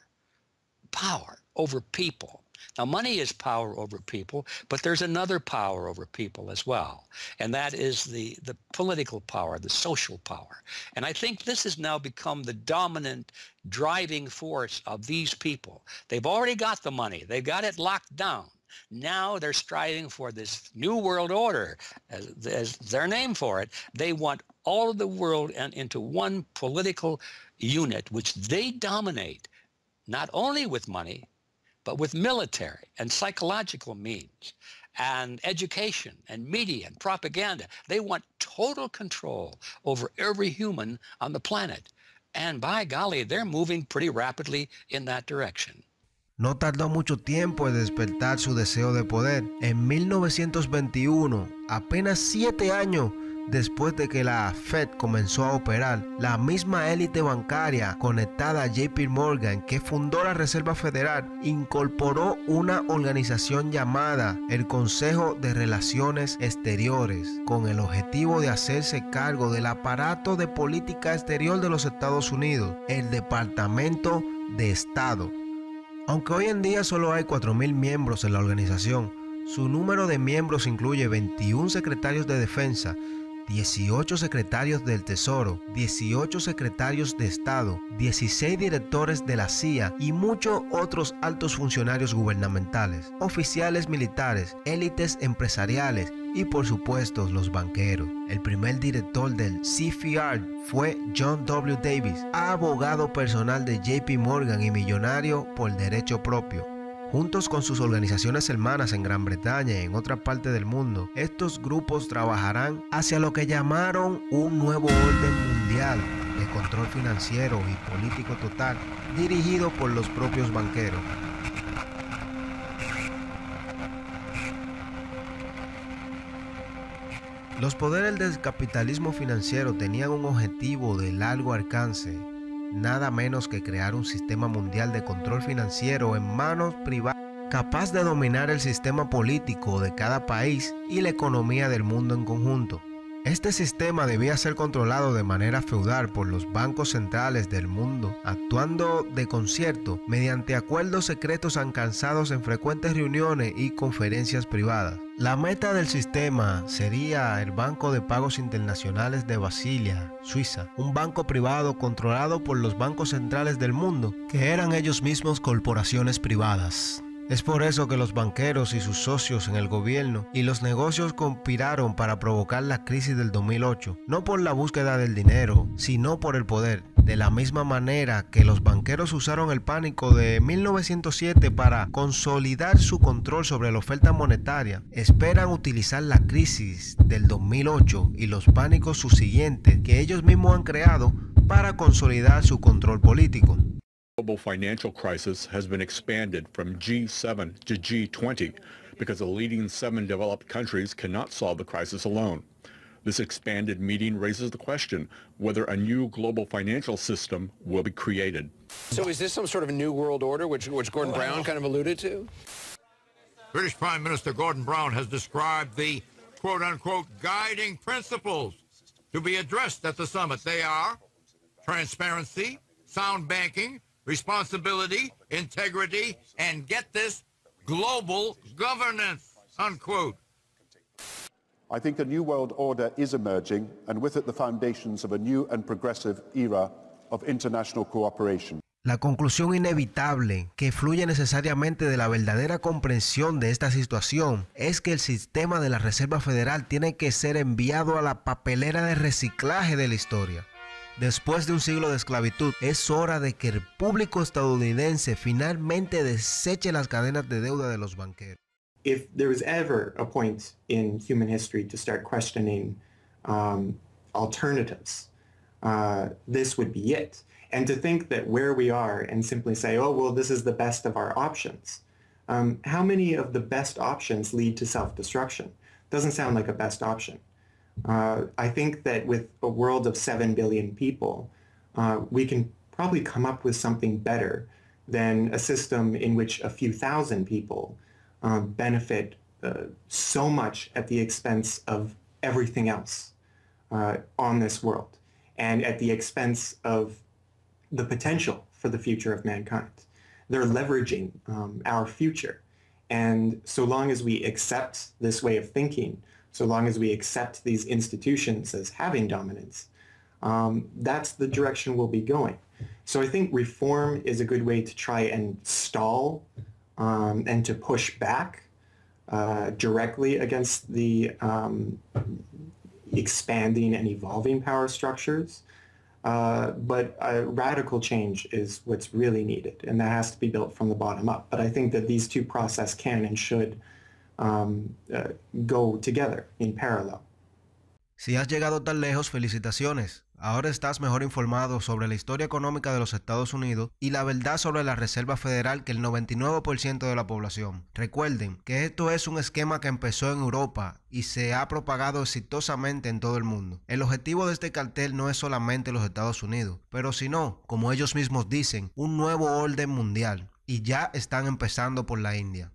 Power over people. Now, money is power over people, but there's another power over people as well, and that is the, the political power, the social power. And I think this has now become the dominant driving force of these people. They've already got the money. They've got it locked down. Now they're striving for this new world order, as, as their name for it. They want all of the world and into one political unit, which they dominate, not only with money, but with military and psychological means and education and media and propaganda. They want total control over every human on the planet. And by golly, they're moving pretty rapidly in that direction. No tardó mucho tiempo en despertar su deseo de poder. En mil novecientos veintiuno, apenas siete años después de que la Fed comenzó a operar, la misma élite bancaria conectada a J P Morgan que fundó la Reserva Federal incorporó una organización llamada el Consejo de Relaciones Exteriores con el objetivo de hacerse cargo del aparato de política exterior de los Estados Unidos, el Departamento de Estado. Aunque hoy en día solo hay cuatro mil miembros en la organización, su número de miembros incluye veintiún secretarios de defensa, dieciocho secretarios del Tesoro, dieciocho secretarios de Estado, dieciséis directores de la C I A y muchos otros altos funcionarios gubernamentales, oficiales militares, élites empresariales y por supuesto los banqueros. El primer director del C F R fue John W. Davis, abogado personal de J P Morgan y millonario por derecho propio. Juntos con sus organizaciones hermanas en Gran Bretaña y en otras partes del mundo, estos grupos trabajarán hacia lo que llamaron un nuevo orden mundial de control financiero y político total, dirigido por los propios banqueros. Los poderes del capitalismo financiero tenían un objetivo de largo alcance, nada menos que crear un sistema mundial de control financiero en manos privadas capaz de dominar el sistema político de cada país y la economía del mundo en conjunto. Este sistema debía ser controlado de manera feudal por los bancos centrales del mundo, actuando de concierto mediante acuerdos secretos alcanzados en frecuentes reuniones y conferencias privadas. La meta del sistema sería el Banco de Pagos Internacionales de Basilia, Suiza, un banco privado controlado por los bancos centrales del mundo, que eran ellos mismos corporaciones privadas. Es por eso que los banqueros y sus socios en el gobierno y los negocios conspiraron para provocar la crisis del dos mil ocho, no por la búsqueda del dinero, sino por el poder. De la misma manera que los banqueros usaron el pánico de mil novecientos siete para consolidar su control sobre la oferta monetaria, esperan utilizar la crisis del dos mil ocho y los pánicos subsiguientes que ellos mismos han creado para consolidar su control político. The global financial crisis has been expanded from G seven to G twenty because the leading seven developed countries cannot solve the crisis alone. This expanded meeting raises the question whether a new global financial system will be created. So is this some sort of a new world order, which, which Gordon Brown kind of alluded to? British Prime Minister Gordon Brown has described the quote-unquote guiding principles to be addressed at the summit. They are transparency, sound banking, responsibility, integrity, and get this, global governance, unquote. I think a new world order is emerging, and with it the foundations of a new and progressive era of international cooperation. La conclusión inevitable que fluye necesariamente de la verdadera comprensión de esta situación es que el sistema de la Reserva Federal tiene que ser enviado a la papelera de reciclaje de la historia. Después de un siglo de esclavitud, es hora de que el público estadounidense finalmente deseche las cadenas de deuda de los banqueros. If there was ever a point in human history to start questioning um, alternatives, uh, this would be it. And to think that where we are and simply say, oh, well, this is the best of our options. Um, how many of the best options lead to self-destruction? Doesn't sound like a best option. Uh, I think that with a world of seven billion people, uh, we can probably come up with something better than a system in which a few thousand people um, benefit uh, so much at the expense of everything else uh, on this world and at the expense of the potential for the future of mankind. They're leveraging um, our future. And so long as we accept this way of thinking, so long as we accept these institutions as having dominance, um, that's the direction we'll be going. So I think reform is a good way to try and stall um, and to push back uh, directly against the um, expanding and evolving power structures. Uh, but a radical change is what's really needed, and that has to be built from the bottom up. But I think that these two processes can and should um, uh, go together in parallel. Si has llegado tan lejos, felicitaciones. Ahora estás mejor informado sobre la historia económica de los Estados Unidos y la verdad sobre la Reserva Federal que el noventa y nueve por ciento de la población. Recuerden que esto es un esquema que empezó en Europa y se ha propagado exitosamente en todo el mundo. El objetivo de este cartel no es solamente los Estados Unidos, pero sino, como ellos mismos dicen, un nuevo orden mundial. Y ya están empezando por la India.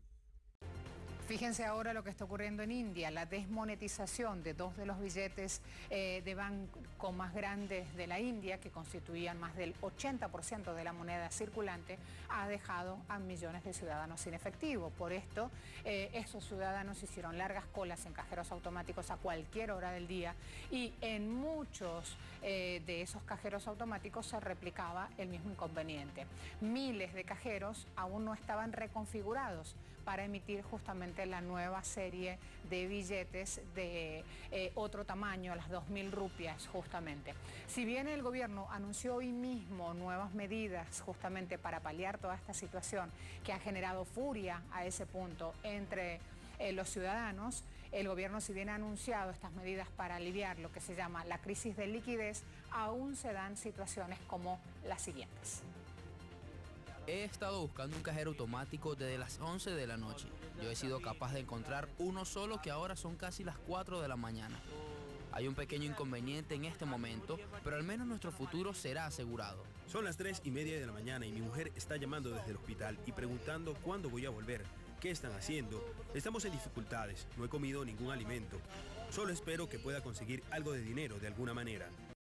Fíjense ahora lo que está ocurriendo en India, la desmonetización de dos de los billetes eh, de banco más grandes de la India, que constituían más del ochenta por ciento de la moneda circulante, ha dejado a millones de ciudadanos sin efectivo. Por esto, eh, estos ciudadanos hicieron largas colas en cajeros automáticos a cualquier hora del día y en muchos eh, de esos cajeros automáticos se replicaba el mismo inconveniente. Miles de cajeros aún no estaban reconfigurados para emitir justamente la nueva serie de billetes de eh, otro tamaño, las dos mil rupias justamente. Si bien el gobierno anunció hoy mismo nuevas medidas justamente para paliar toda esta situación que ha generado furia a ese punto entre eh, los ciudadanos, el gobierno, si bien ha anunciado estas medidas para aliviar lo que se llama la crisis de liquidez, aún se dan situaciones como las siguientes. He estado buscando un cajero automático desde las once de la noche. Yo he sido capaz de encontrar uno solo que ahora son casi las cuatro de la mañana. Hay un pequeño inconveniente en este momento, pero al menos nuestro futuro será asegurado. Son las tres y media de la mañana y mi mujer está llamando desde el hospital y preguntando cuándo voy a volver. ¿Qué están haciendo? Estamos en dificultades, no he comido ningún alimento. Solo espero que pueda conseguir algo de dinero de alguna manera.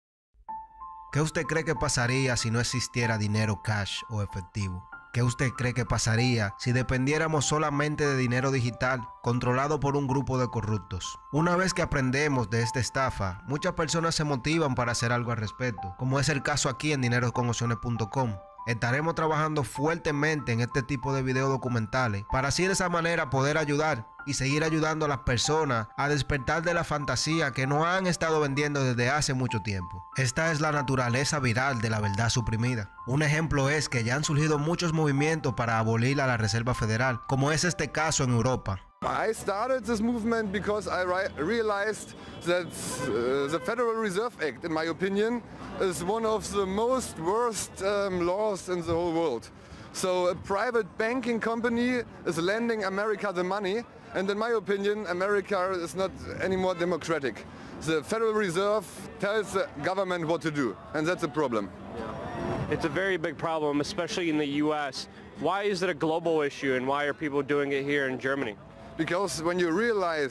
¿Qué usted cree que pasaría si no existiera dinero cash o efectivo? ¿Qué usted cree que pasaría si dependiéramos solamente de dinero digital controlado por un grupo de corruptos? Una vez que aprendemos de esta estafa, muchas personas se motivan para hacer algo al respecto, como es el caso aquí en dinero con opciones punto com. Estaremos trabajando fuertemente en este tipo de videos documentales para así de esa manera poder ayudar y seguir ayudando a las personas a despertar de la fantasía que nos han estado vendiendo desde hace mucho tiempo. Esta es la naturaleza viral de la verdad suprimida. Un ejemplo es que ya han surgido muchos movimientos para abolir a la Reserva Federal, como es este caso en Europa. I started this movement because I realized that uh, the Federal Reserve Act, in my opinion, is one of the most worst um, laws in the whole world. So a private banking company is lending America the money, and in my opinion, America is not any more democratic. The Federal Reserve tells the government what to do, and that's a problem. Yeah. It's a very big problem, especially in the U S. Why is it a global issue, and why are people doing it here in Germany? Because when you realize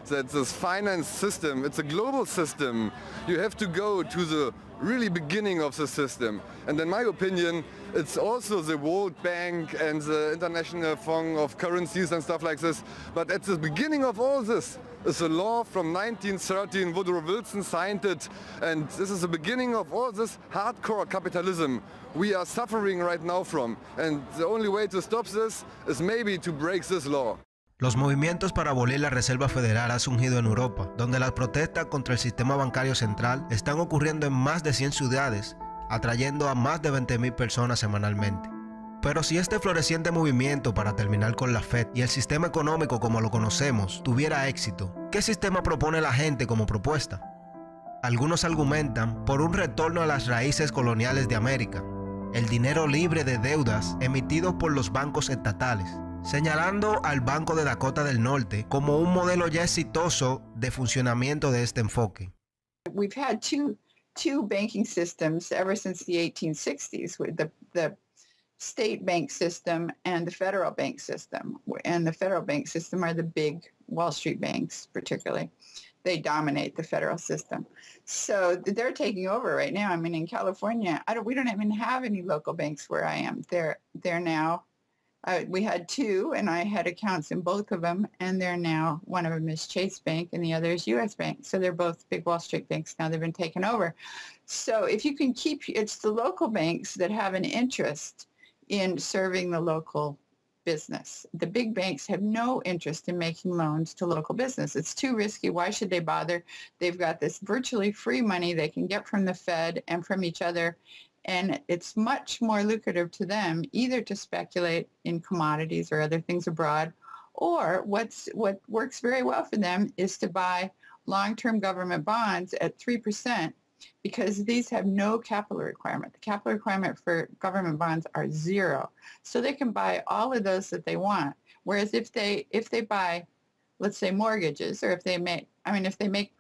that this finance system, it's a global system. You have to go to the really beginning of the system. And in my opinion, it's also the World Bank and the International Fund of Currencies and stuff like this. But at the beginning of all this is a law from nineteen thirteen, Woodrow Wilson signed it. And this is the beginning of all this hardcore capitalism we are suffering right now from. And the only way to stop this is maybe to break this law. Los movimientos para abolir la Reserva Federal han surgido en Europa, donde las protestas contra el sistema bancario central están ocurriendo en más de cien ciudades, atrayendo a más de veinte mil personas semanalmente. Pero si este floreciente movimiento para terminar con la Fed y el sistema económico como lo conocemos tuviera éxito, ¿qué sistema propone la gente como propuesta? Algunos argumentan por un retorno a las raíces coloniales de América, el dinero libre de deudas emitido por los bancos estatales, señalando al Banco de Dakota del Norte como un modelo ya exitoso de funcionamiento de este enfoque. We've had two two banking systems ever since the eighteen sixties, with the the state bank system and the federal bank system. And the federal bank system are the big Wall Street banks, particularly. They dominate the federal system. So they're taking over right now. I mean, in California, I don't we don't even have any local banks where I am. They're they're now Uh, we had two, and I had accounts in both of them, and they're now, one of them is Chase Bank, and the other is U S Bank. So they're both big Wall Street banks now. They've been taken over. So if you can keep, it's the local banks that have an interest in serving the local business. The big banks have no interest in making loans to local business. It's too risky. Why should they bother? They've got this virtually free money they can get from the Fed and from each other. And it's much more lucrative to them either to speculate in commodities or other things abroad, or what's what works very well for them is to buy long-term government bonds at three percent, because these have no capital requirement. The capital requirement for government bonds are zero. So they can buy all of those that they want. Whereas if they if they buy, let's say, mortgages, or if they make, I mean, if they make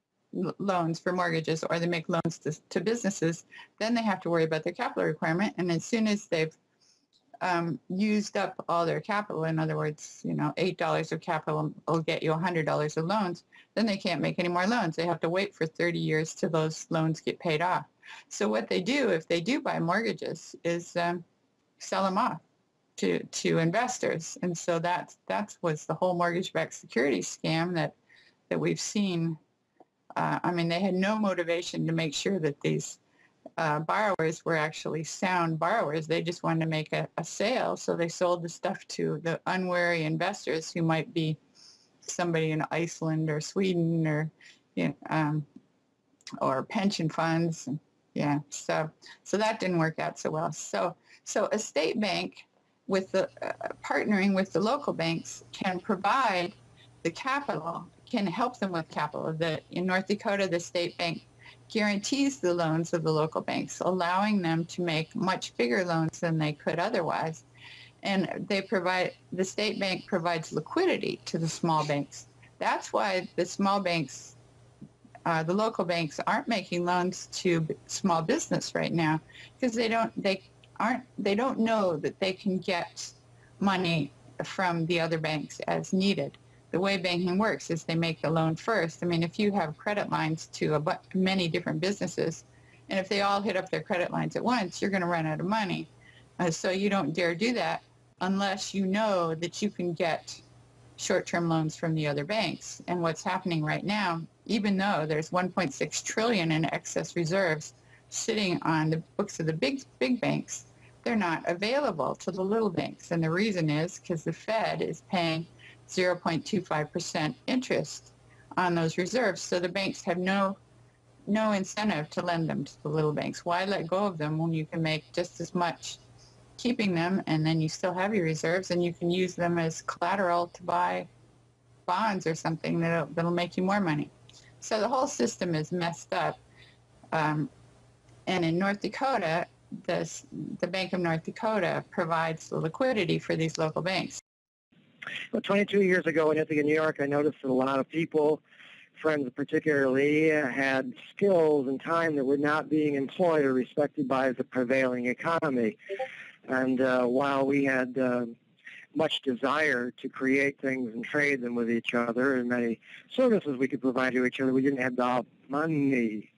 loans for mortgages, or they make loans to, to businesses, then they have to worry about their capital requirement. And as soon as they've um, used up all their capital, in other words, you know, eight dollars of capital will get you one hundred dollars of loans, then they can't make any more loans. They have to wait for thirty years till those loans get paid off. So what they do, if they do buy mortgages, is um, sell them off to, to investors. And so that's, that was the whole mortgage-backed security scam that, that we've seen. Uh, I mean, they had no motivation to make sure that these uh, borrowers were actually sound borrowers. They just wanted to make a, a sale, so they sold the stuff to the unwary investors who might be somebody in Iceland or Sweden, or you know, um, or pension funds. Yeah, so so that didn't work out so well. So so a state bank with the uh, partnering with the local banks can provide the capital, can help them with capital. The, in North Dakota, the state bank guarantees the loans of the local banks, allowing them to make much bigger loans than they could otherwise. And they provide, the state bank provides liquidity to the small banks. That's why the small banks, uh, the local banks aren't making loans to small business right now, because they don't, they aren't, they don't know that they can get money from the other banks as needed. The way banking works is they make the loan first. I mean, if you have credit lines to a bu- many different businesses, and if they all hit up their credit lines at once, you're going to run out of money. Uh, so you don't dare do that unless you know that you can get short-term loans from the other banks. And what's happening right now, even though there's one point six trillion dollars in excess reserves sitting on the books of the big big banks, they're not available to the little banks. And the reason is because the Fed is paying zero point two five percent interest on those reserves. So the banks have no no incentive to lend them to the little banks. Why let go of them when you can make just as much keeping them, and then you still have your reserves, and you can use them as collateral to buy bonds or something that'll, that'll make you more money. So the whole system is messed up. Um, and in North Dakota, this, the Bank of North Dakota provides the liquidity for these local banks. Well, twenty-two years ago in Ithaca, New York, I noticed that a lot of people, friends particularly, had skills and time that were not being employed or respected by the prevailing economy. And uh, while we had uh, much desire to create things and trade them with each other, and many services we could provide to each other. We didn't have the money.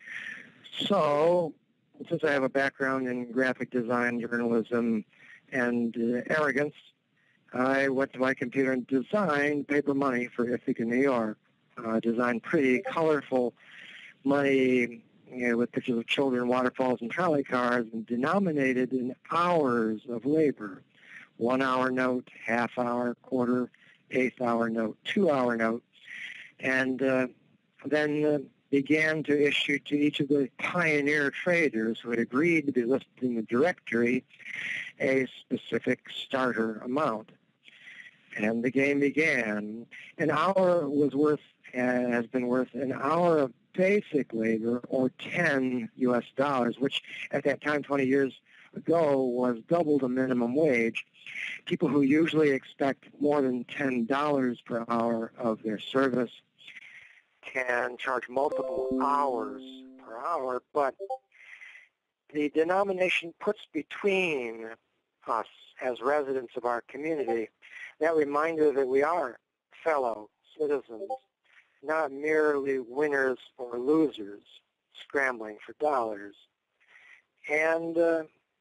So, since I have a background in graphic design, journalism, and uh, arrogance, I went to my computer and designed paper money for Ithaca, New York. Uh, designed pretty colorful money, you know, with pictures of children, waterfalls, and trolley cars, and denominated in hours of labor. One-hour note, half-hour, quarter, eighth-hour note, two-hour note, and uh, then uh, began to issue to each of the pioneer traders who had agreed to be listed in the directory a specific starter amount. And the game began. An hour was worth, uh, has been worth an hour of basic labor, or ten U S dollars, which at that time, twenty years ago, was double the minimum wage. People who usually expect more than ten dollars per hour of their service can charge multiple hours per hour, but the denomination puts between us as residents of our community that reminder that we are fellow citizens, not merely winners or losers scrambling for dollars. And uh,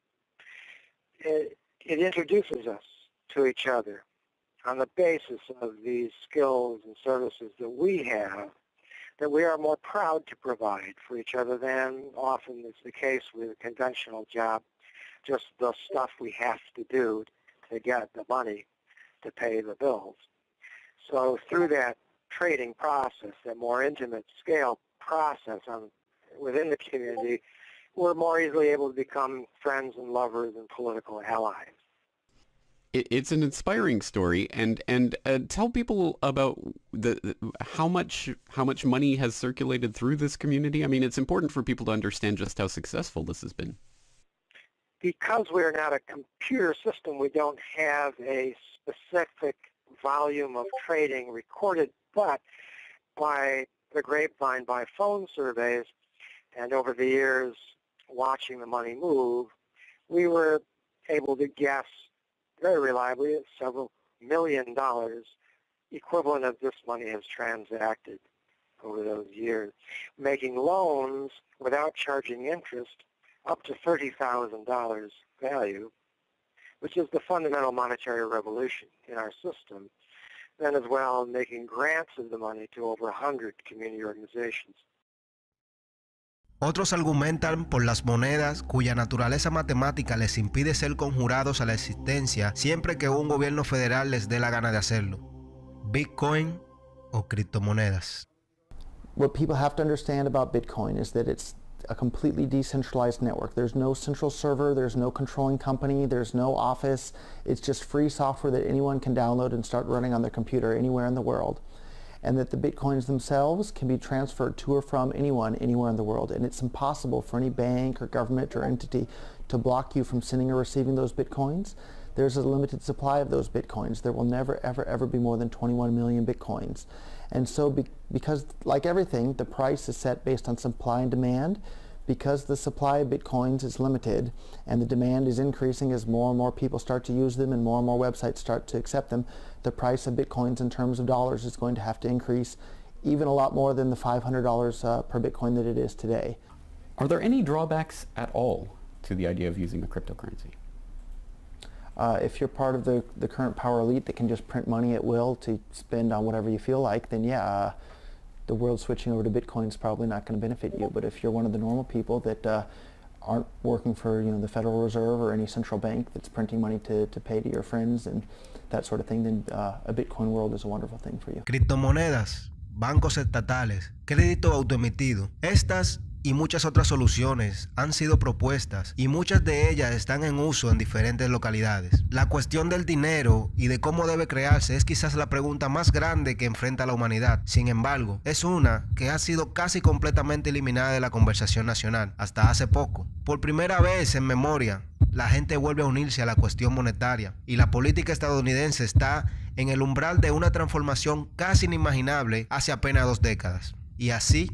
it, it introduces us to each other on the basis of these skills and services that we have, that we are more proud to provide for each other than often is the case with a conventional job, just the stuff we have to do to get the money to pay the bills. So through that trading process, that more intimate scale process on, within the community, we're more easily able to become friends and lovers and political allies. It, it's an inspiring story, and and uh, tell people about the, the how much how much money has circulated through this community. I mean, it's important for people to understand just how successful this has been. Because we're not a computer system, we don't have a specific volume of trading recorded, but by the grapevine, by phone surveys, and over the years watching the money move, we were able to guess very reliably that several million dollars equivalent of this money has transacted over those years, making loans without charging interest up to thirty thousand dollars value, which is the fundamental monetary revolution in our system, then as well making grants of the money to over one hundred community organizations. Otros argumentan por las monedas cuya naturaleza matemática les impide ser conjurados a la existencia siempre que un gobierno federal les dé la gana de hacerlo. Bitcoin o criptomonedas. What people have to understand about Bitcoin is that it's a completely decentralized network. There's no central server, there's no controlling company, there's no office. It's just free software that anyone can download and start running on their computer anywhere in the world. And that the Bitcoins themselves can be transferred to or from anyone anywhere in the world. And it's impossible for any bank or government or entity to block you from sending or receiving those Bitcoins. There's a limited supply of those Bitcoins. There will never, ever, ever be more than twenty-one million Bitcoins. And so be, because, like everything, the price is set based on supply and demand. Because the supply of Bitcoins is limited and the demand is increasing as more and more people start to use them and more and more websites start to accept them, the price of Bitcoins in terms of dollars is going to have to increase even a lot more than the five hundred dollars uh, per Bitcoin that it is today. Are there any drawbacks at all to the idea of using a cryptocurrency? Uh, if you're part of the, the current power elite that can just print money at will to spend on whatever you feel like, then yeah, uh, the world switching over to Bitcoin is probably not going to benefit you. But if you're one of the normal people that uh, aren't working for you know the Federal Reserve or any central bank that's printing money to, to pay to your friends and that sort of thing, then uh, a Bitcoin world is a wonderful thing for you. Criptomonedas, bancos estatales, crédito autoemitido. Estas y muchas otras soluciones han sido propuestas y muchas de ellas están en uso en diferentes localidades. La cuestión del dinero y de cómo debe crearse es quizás la pregunta más grande que enfrenta la humanidad. Sin embargo, es una que ha sido casi completamente eliminada de la conversación nacional hasta hace poco. Por primera vez en memoria, la gente vuelve a unirse a la cuestión monetaria y la política estadounidense está en el umbral de una transformación casi inimaginable hace apenas dos décadas. Y así,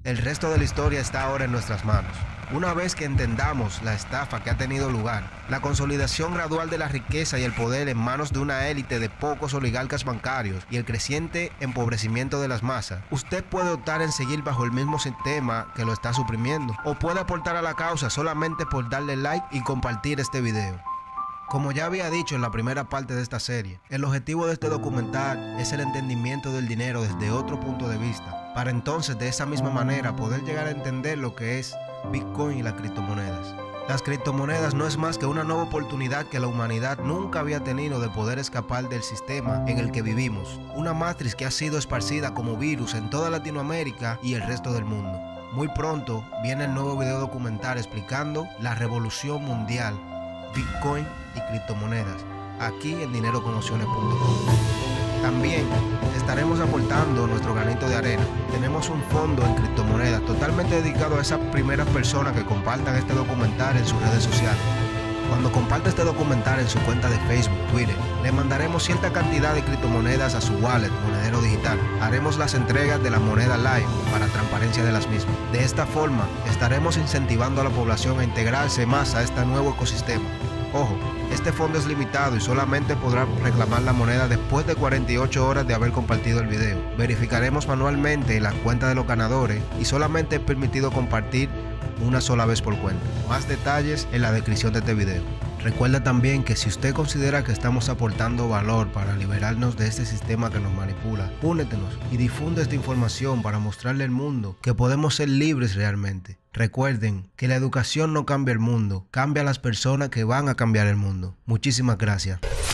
El resto de la historia está ahora en nuestras manos. Una vez que entendamos la estafa que ha tenido lugar, la consolidación gradual de la riqueza y el poder en manos de una élite de pocos oligarcas bancarios y el creciente empobrecimiento de las masas, usted puede optar en seguir bajo el mismo sistema que lo está suprimiendo, o puede aportar a la causa solamente por darle like y compartir este video. Como ya había dicho en la primera parte de esta serie, el objetivo de este documental es el entendimiento del dinero desde otro punto de vista, para entonces de esa misma manera poder llegar a entender lo que es Bitcoin y las criptomonedas. Las criptomonedas no es más que una nueva oportunidad que la humanidad nunca había tenido de poder escapar del sistema en el que vivimos, una matriz que ha sido esparcida como virus en toda Latinoamérica y el resto del mundo. Muy pronto viene el nuevo video documental explicando la revolución mundial, Bitcoin y criptomonedas, aquí en dinero con opciones punto com. También estaremos aportando nuestro granito de arena. Tenemos un fondo en criptomonedas totalmente dedicado a esas primeras personas que compartan este documental en sus redes sociales. Cuando comparte este documental en su cuenta de Facebook, Twitter, le mandaremos cierta cantidad de criptomonedas a su wallet, monedero digital. Haremos las entregas de la moneda live para transparencia de las mismas. De esta forma, estaremos incentivando a la población a integrarse más a este nuevo ecosistema. Ojo, este fondo es limitado y solamente podrá reclamar la moneda después de cuarenta y ocho horas de haber compartido el video. Verificaremos manualmente la cuenta de los ganadores y solamente es permitido compartir una sola vez por cuenta. Más detalles en la descripción de este video. Recuerda también que si usted considera que estamos aportando valor para liberarnos de este sistema que nos manipula, únetenos y difunde esta información para mostrarle al mundo que podemos ser libres realmente. Recuerden que la educación no cambia el mundo, cambia a las personas que van a cambiar el mundo. Muchísimas gracias.